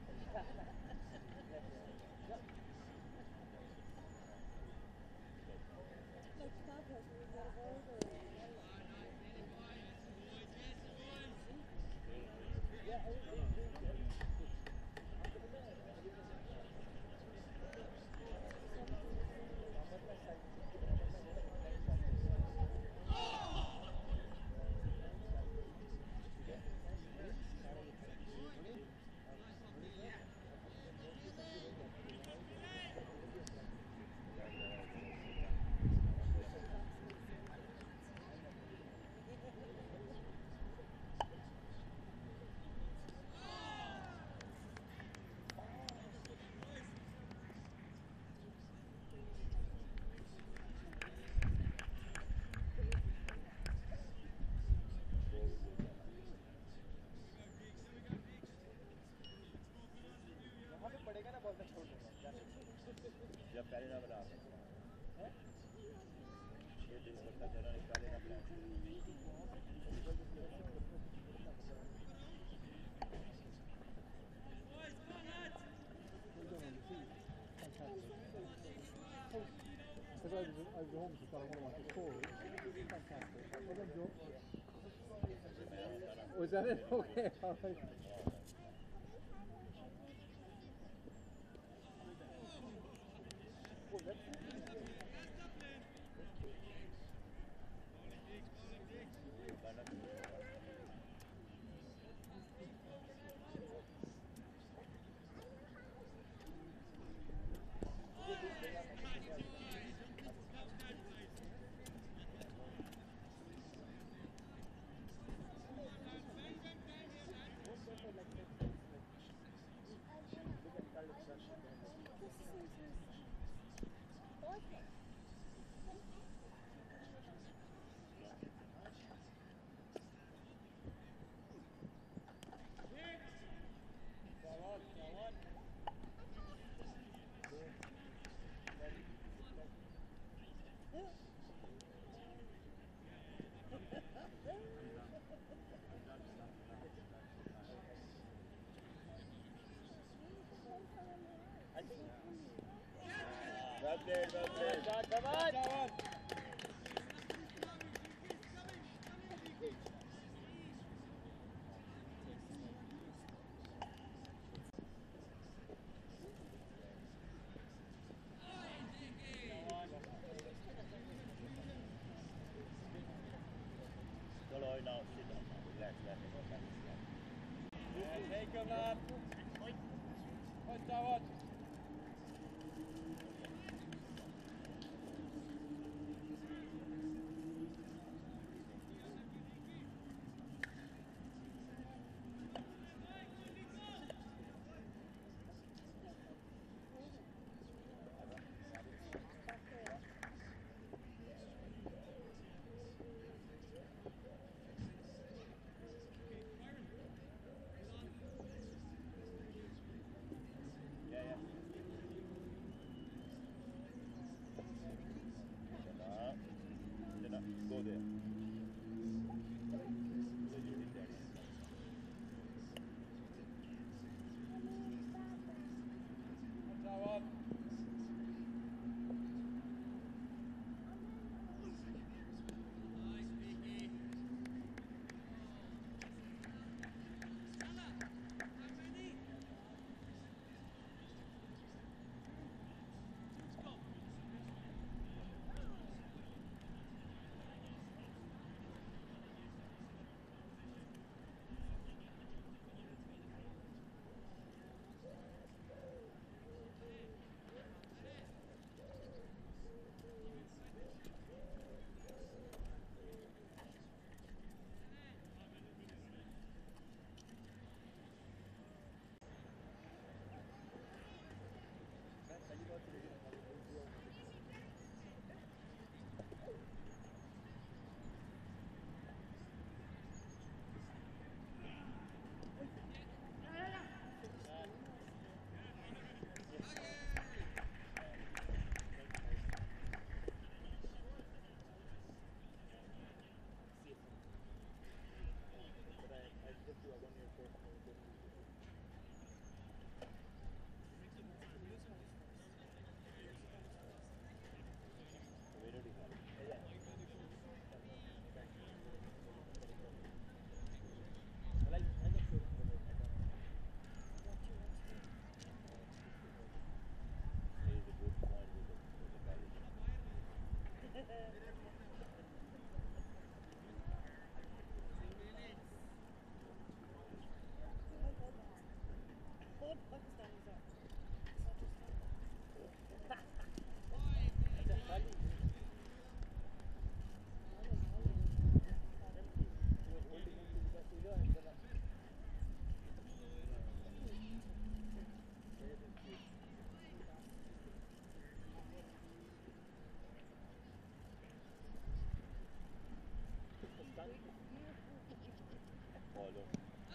जब पहले ना बना ये दिल करता चला निकाले ना plan Because over the, over the Holmes has got one of my stories. Fantastic. Well done, Joe. Was that it? Okay, all right. boy, now sit down now. Relax, relax. Yeah, take him, lad. Watch that one. Yeah, yeah. Sit up. Sit up. Go there. So you hit that. Watch that one. Nice, Vicky. Stella, I'm ready. Let's go. There is a good point with the, with the college. Follow.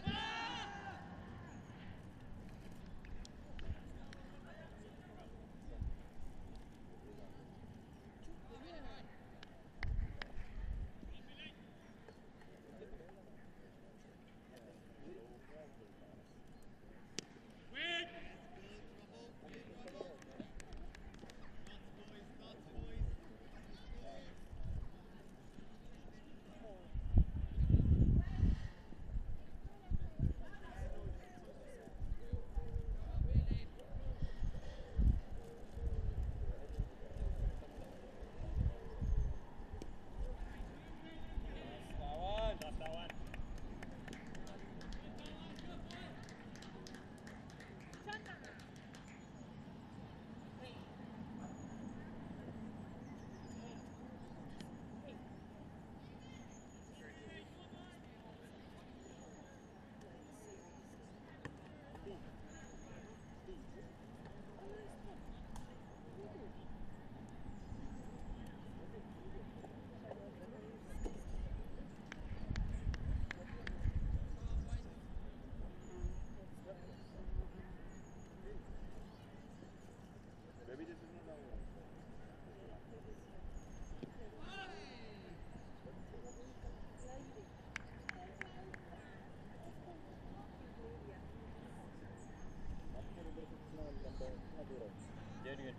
One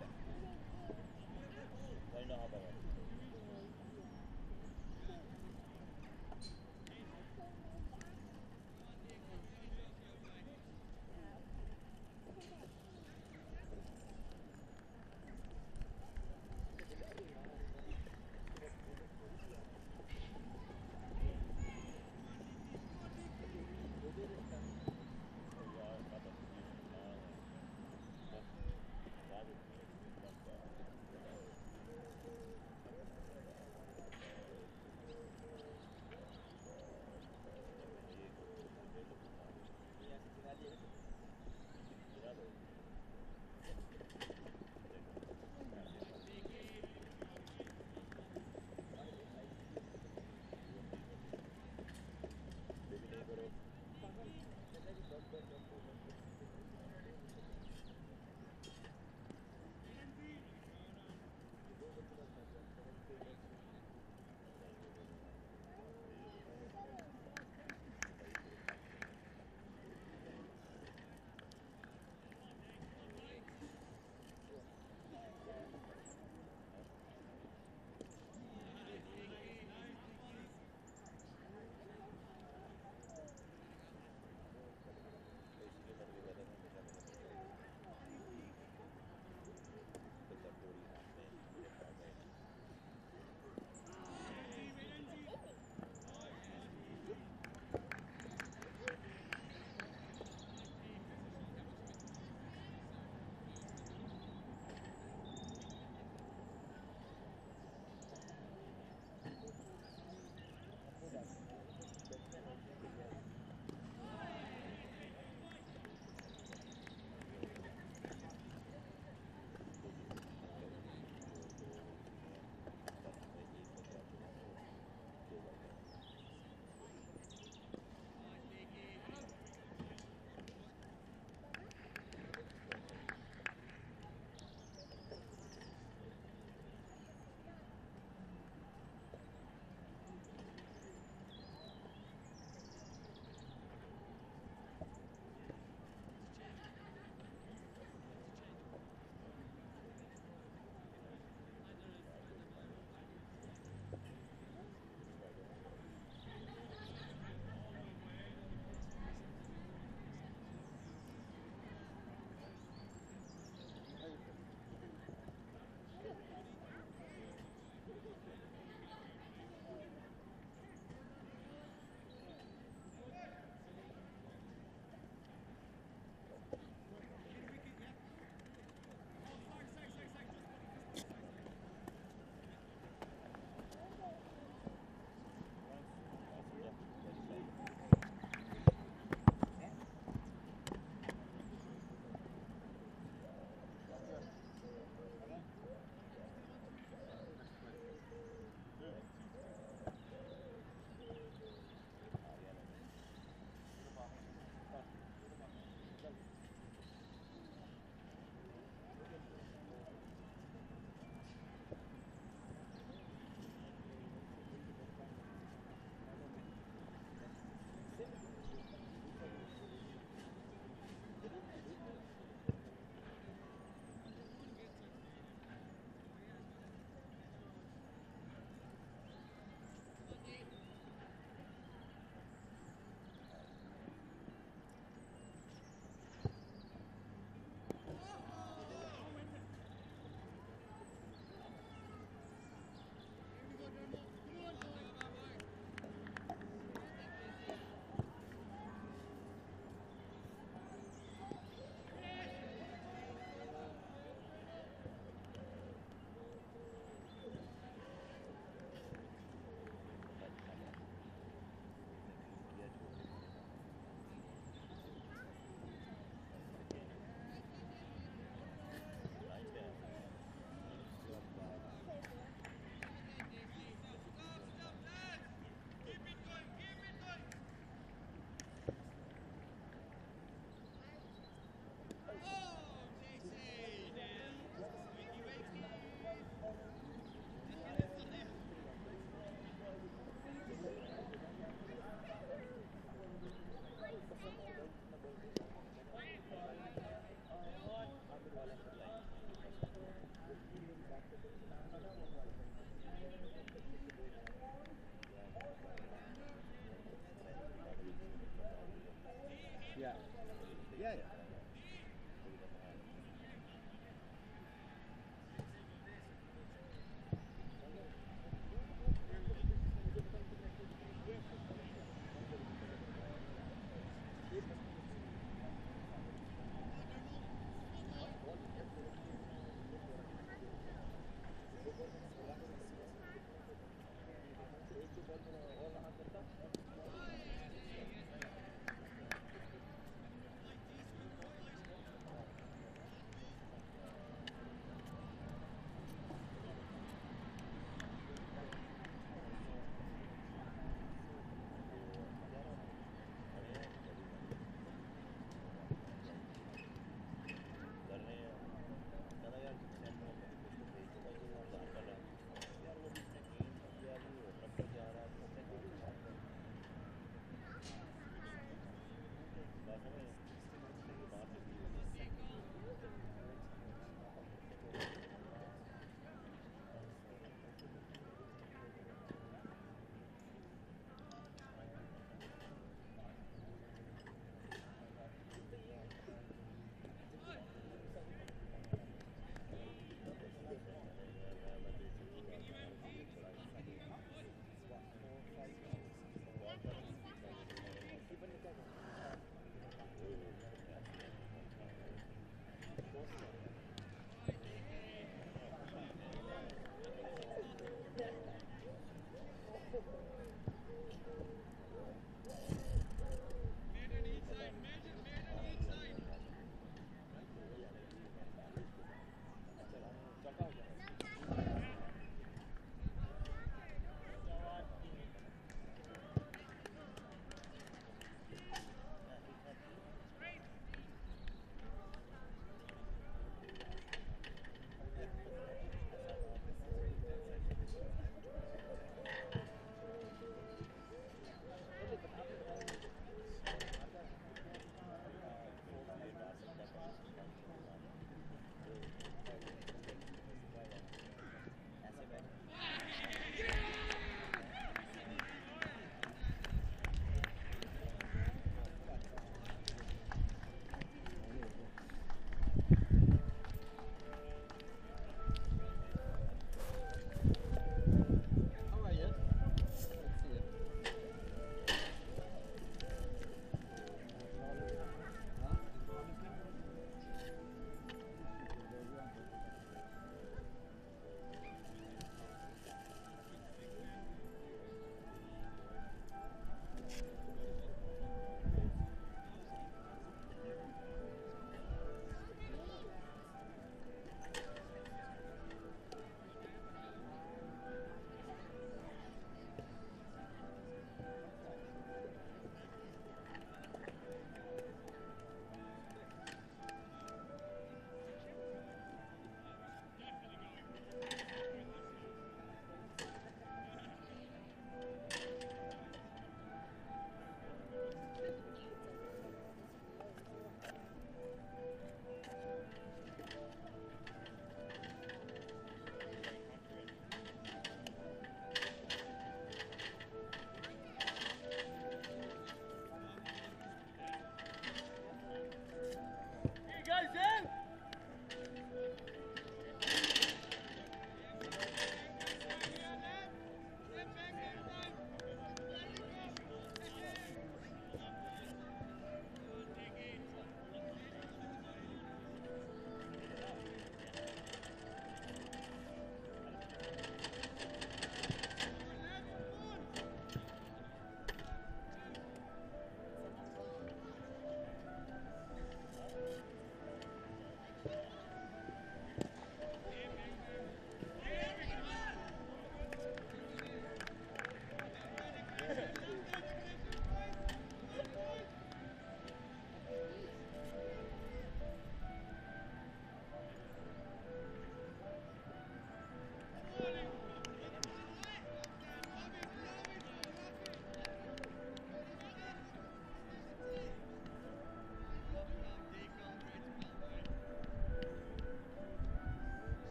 and a half hours.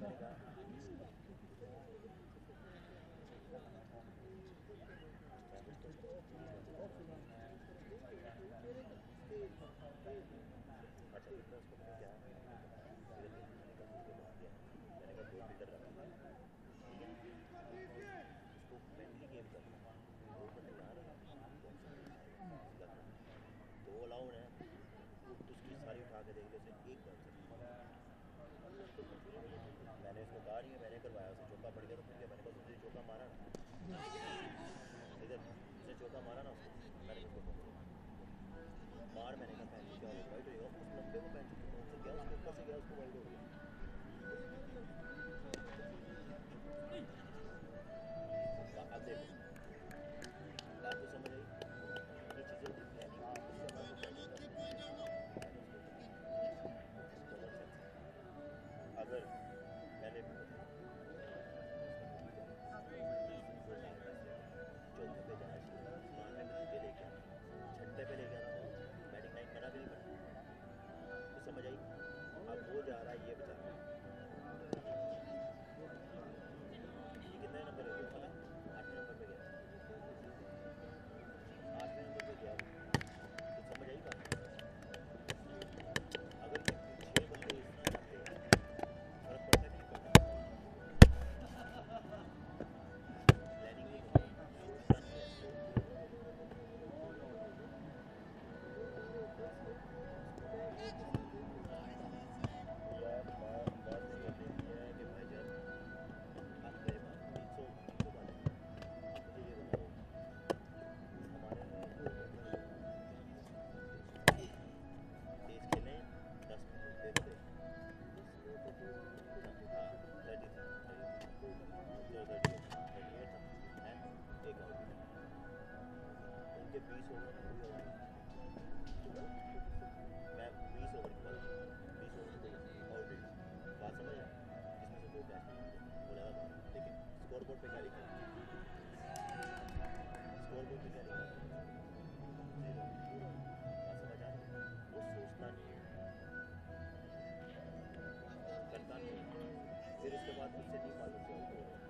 अच्छा इतना उसको पता क्या है मेरे लिए मैंने कहा मुझे बता दिया मैंने कहा दो बिल्डर रखा ठीक है इसको फ्रेंडली गेम करना वो तो तैयार है दो अलाउड है उसकी सारी उठा के देख लो उसे एक गन से मैंने इसको कहा नहीं है मैंने करवाया उसे चौका पड़ गया तो फिर क्या मैंने कहा तुझे चौका मारा ना इधर उसे चौका मारा ना उसको मैंने उसको मार मैंने कहा पहन क्या हो वाइट हो गया उस लंबे को पहन चुके से गया उसके ऊपर से गया उसको वाइट हो गया अब देखो आपको समझ आई ये चीज़ें होती प्लानिंग अगर मैंने चौथे पे जाना चाहिए मान में मुझे लेके आना छठे पे लेके आना बैटिंग लाइन मना भी नहीं करना तो समझ आई अब वो जा रहा है ये बेचारा ये कितने नंबर है पता आठवें नंबर पे गया आठवें नंबर पे गया तो समझ आई बात अगर ये छः बंदे इस तरह जाते हैं फर्क पड़ता है कि नहीं पड़ता प्लानिंग नहीं होती सोचना नहीं है यार बात बात ये होती है कि भाई जब आप मेरे पास तीन सौ तीन सौ बात है आप मुझे ये बताओ हमारे तेज खेले दस मिनट दे दे हाँ थर्टी थ्री थर्टी दो थर्टी थर्टी एट है एक आउट उनके बीस ओवर में हुई आउट मैं बीस ओवर की बात बीस ओवर की आउट हुई बात समझ आए इसमें से दो कैच बोला था लेकिन स्कोर बोर्ड पे क्या लिखा स्कोर बोर्ड पे क्या लिखा जीरो बात समझ आए वो सोचता नहीं है करता नहीं है फिर उसके बाद उससे नहीं मालूम से आउट हो रहा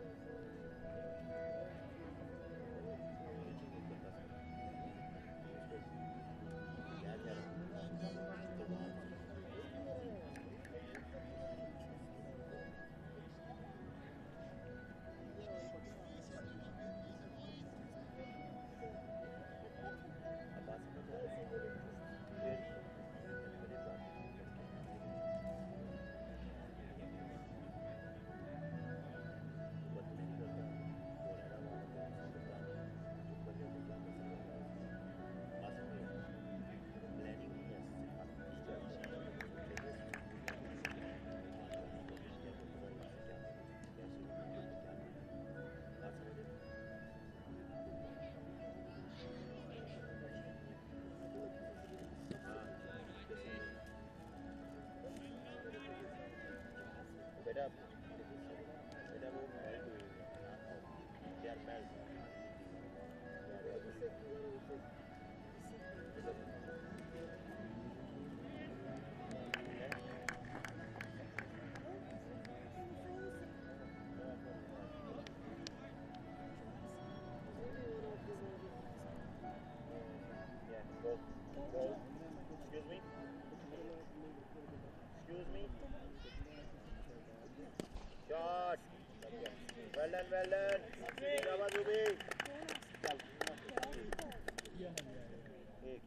ये चीज़ नहीं करता सर उसको क्या कह रहा हूँ तो वहाँ अब बात समझ आ रही है फिर मेरी बात बदतमीजी करता वो रहना वहाँ पे चुप कर गया तो क्या कर सकता है बात समझ प्लानिंग नहीं है बेटा बेटा वो मेल्ट हुई है they are melt Yeah, go, go. Excuse me. Excuse me. Shot. Well done, well done. Shabash, Ruby. चल. एक.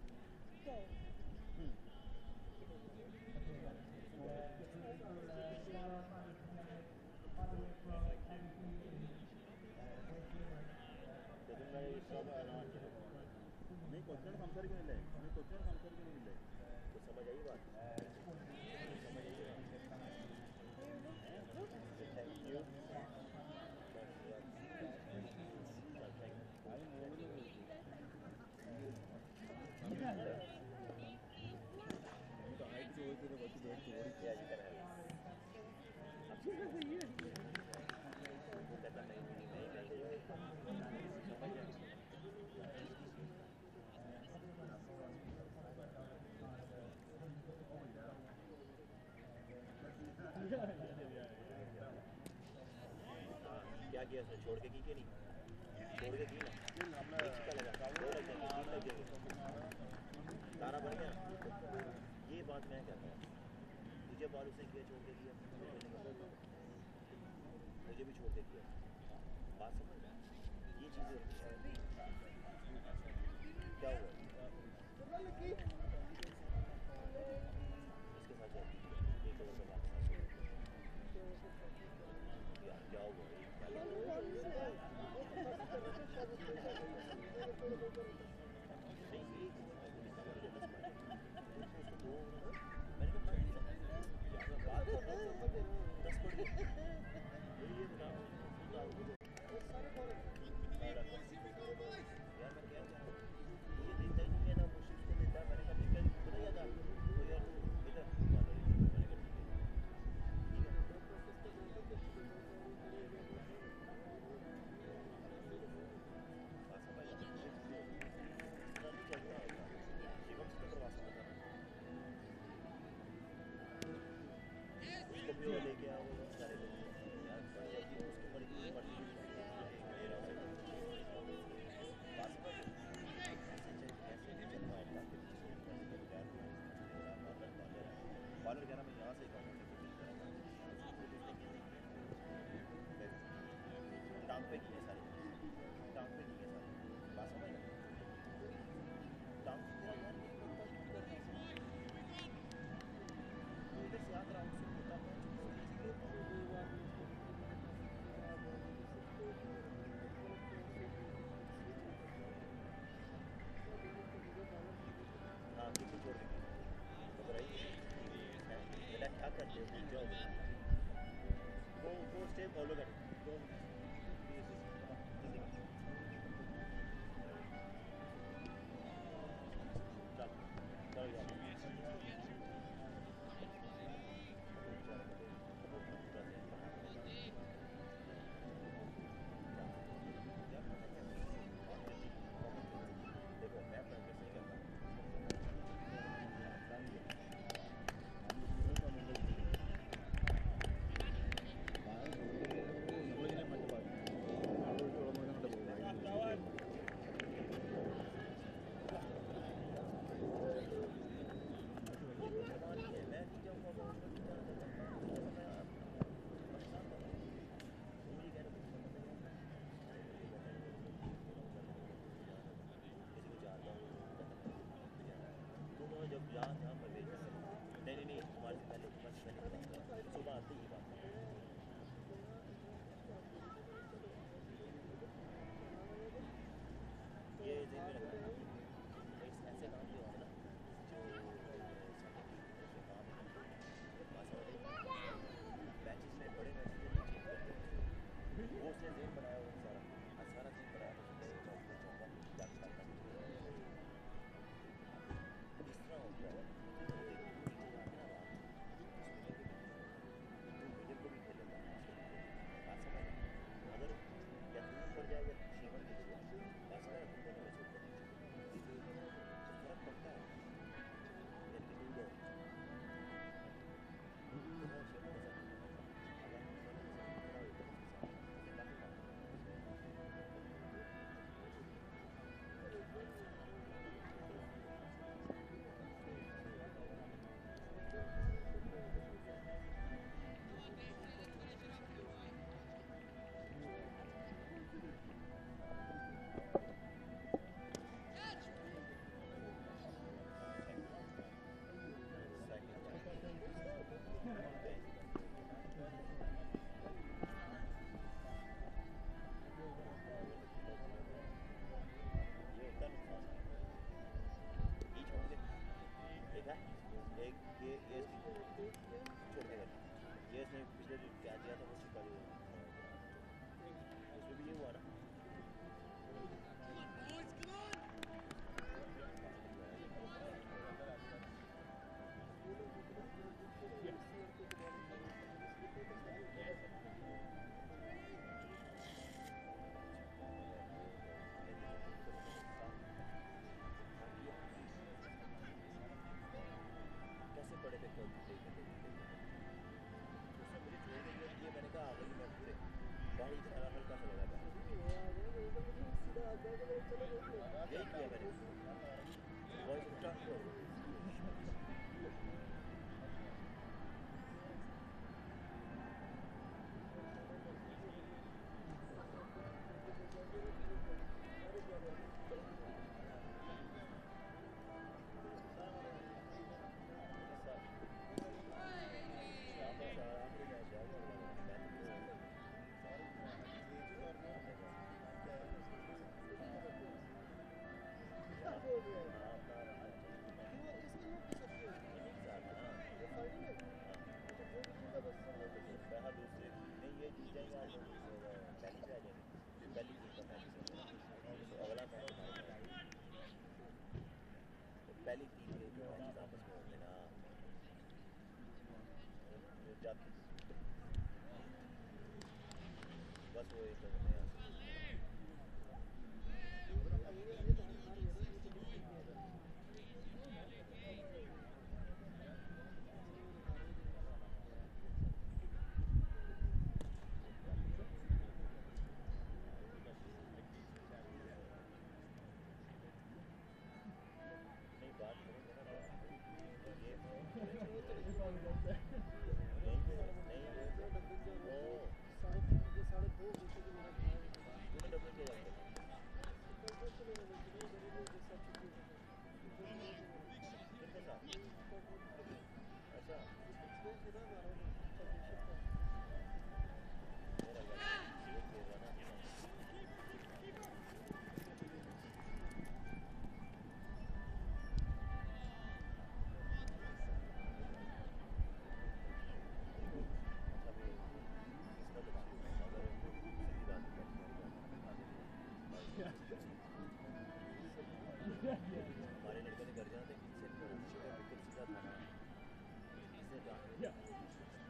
लेकिन मैं इस सब अनाज नहीं क्वेश्चन कम करके मिले नहीं क्वेश्चन कम करके नहीं मिले तो समझ आई बात समझ आई बात थैंक यू किया उसने छोड़ के की कि नहीं छोड़ के की ना एक छिक्का लगा दो लग जाएंगे तीन लग जाएंगे तारा बन गया ये बात मैं कहता हूँ तुझे बॉल उसने किया छोड़ के किया मुझे भी छोड़ के किया बात समझ रहा ये चीज़ें क्या हुआ इसके साथ जाती है एक ओवर में वापस यार क्या हुआ लेके आओ सारे लोग यार उसकी मर्जी मर्जी बॉलर कह रहा मैं यहाँ से कहूँगा टांग पे की है सारी टांग पे की है सारी बात समझ टांग तेरा यार नहीं बनता क्यों कर रहा है इधर से आकर आउट से होता है हाँ कितनी छोड़ देंगे बेटा क्या करते हो जाओ वो वो स्टेप फॉलो करें दो चल चल यार देखो मैं प्रैक्टिस नहीं करता जब जहाँ जहाँ पर भेज नहीं नहीं नहीं तुम्हारे से पहले बस पहले बताऊँगा सुबह आते ही बात ये ज़हन में रखना ऐसे काम भी होगा ना जो मैचेस में बड़े मैचेस में चेंज करते हैं वो उसने ज़हन बनाया हुआ सारा सारा चीज़ बनाया चौका चौका क्या करना इस तरह होता है एक ये ये छोड़ के ये इसने पिछले जो क्या दिया था वो छिपा दिया उसमें भी ये हुआ ना कैसे पड़े थे कल उसने मुझे छोड़ के यही किया मैंने वॉइस रिटर्न करो पहली तीन के जो मैचेस आपस में होते ना जब बस वो एक करते हैं हमारे लड़के ने घर जाना था किसी से विकेट सीधा था ना इससे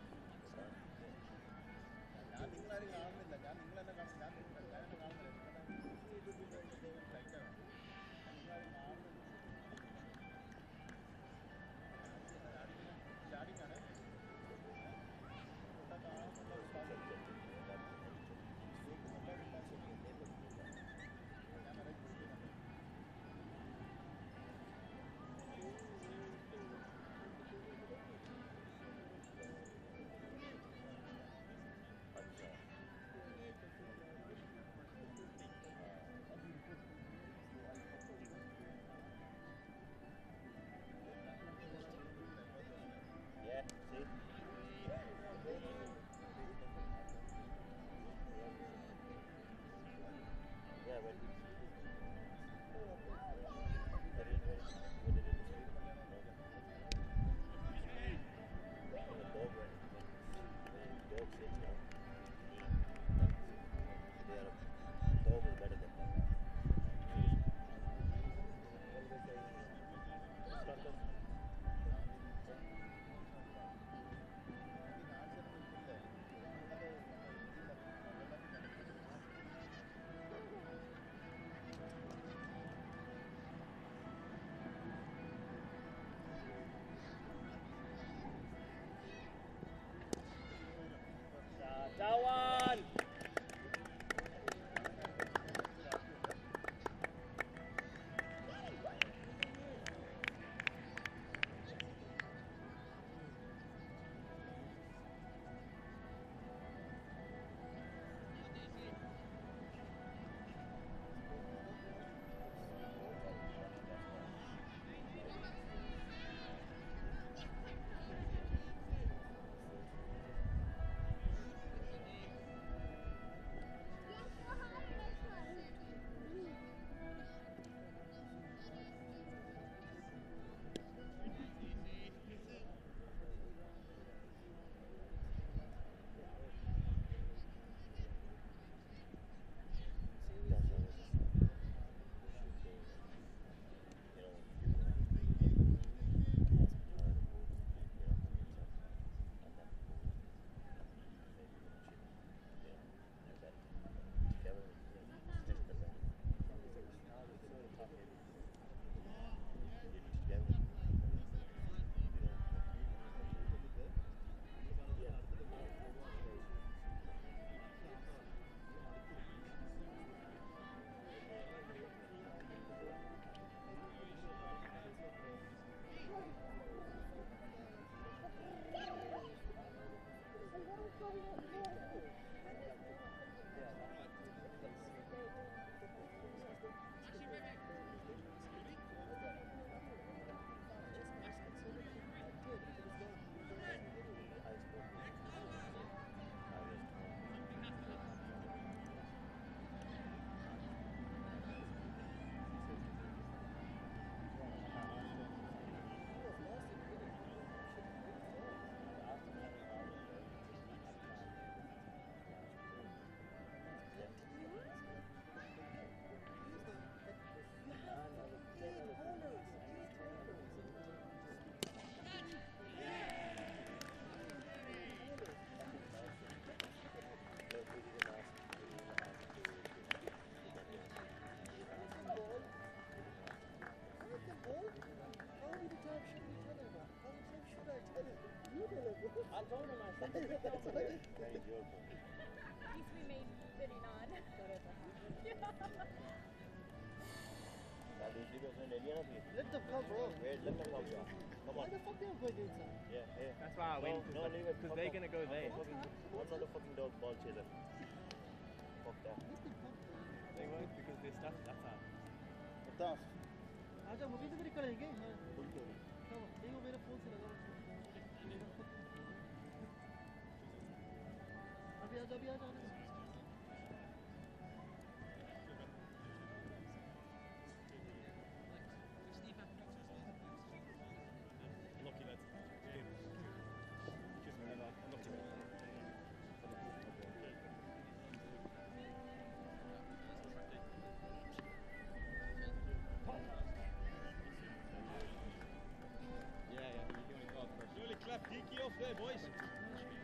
That is your fault. At least we made Vinny nod. Now दूसरी पे उसने ले लिया ना फिर. Let them come, bro. Wait, let them come, yeah. Come Why on. the fuck they are going inside? Yeah, yeah. That's why I No, win. no, leave it. Because they're going to go there. I'm not a fucking dog ball chaser. Fuck that. Let them come. They won't because they're stuff. That's how. बता. आजा movie तो मेरी करेंगे. हाँ. Come on. देखो मेरे phone से लगा. अभी आजा अभी आजा. Nearly clapped Geeky off there, boys.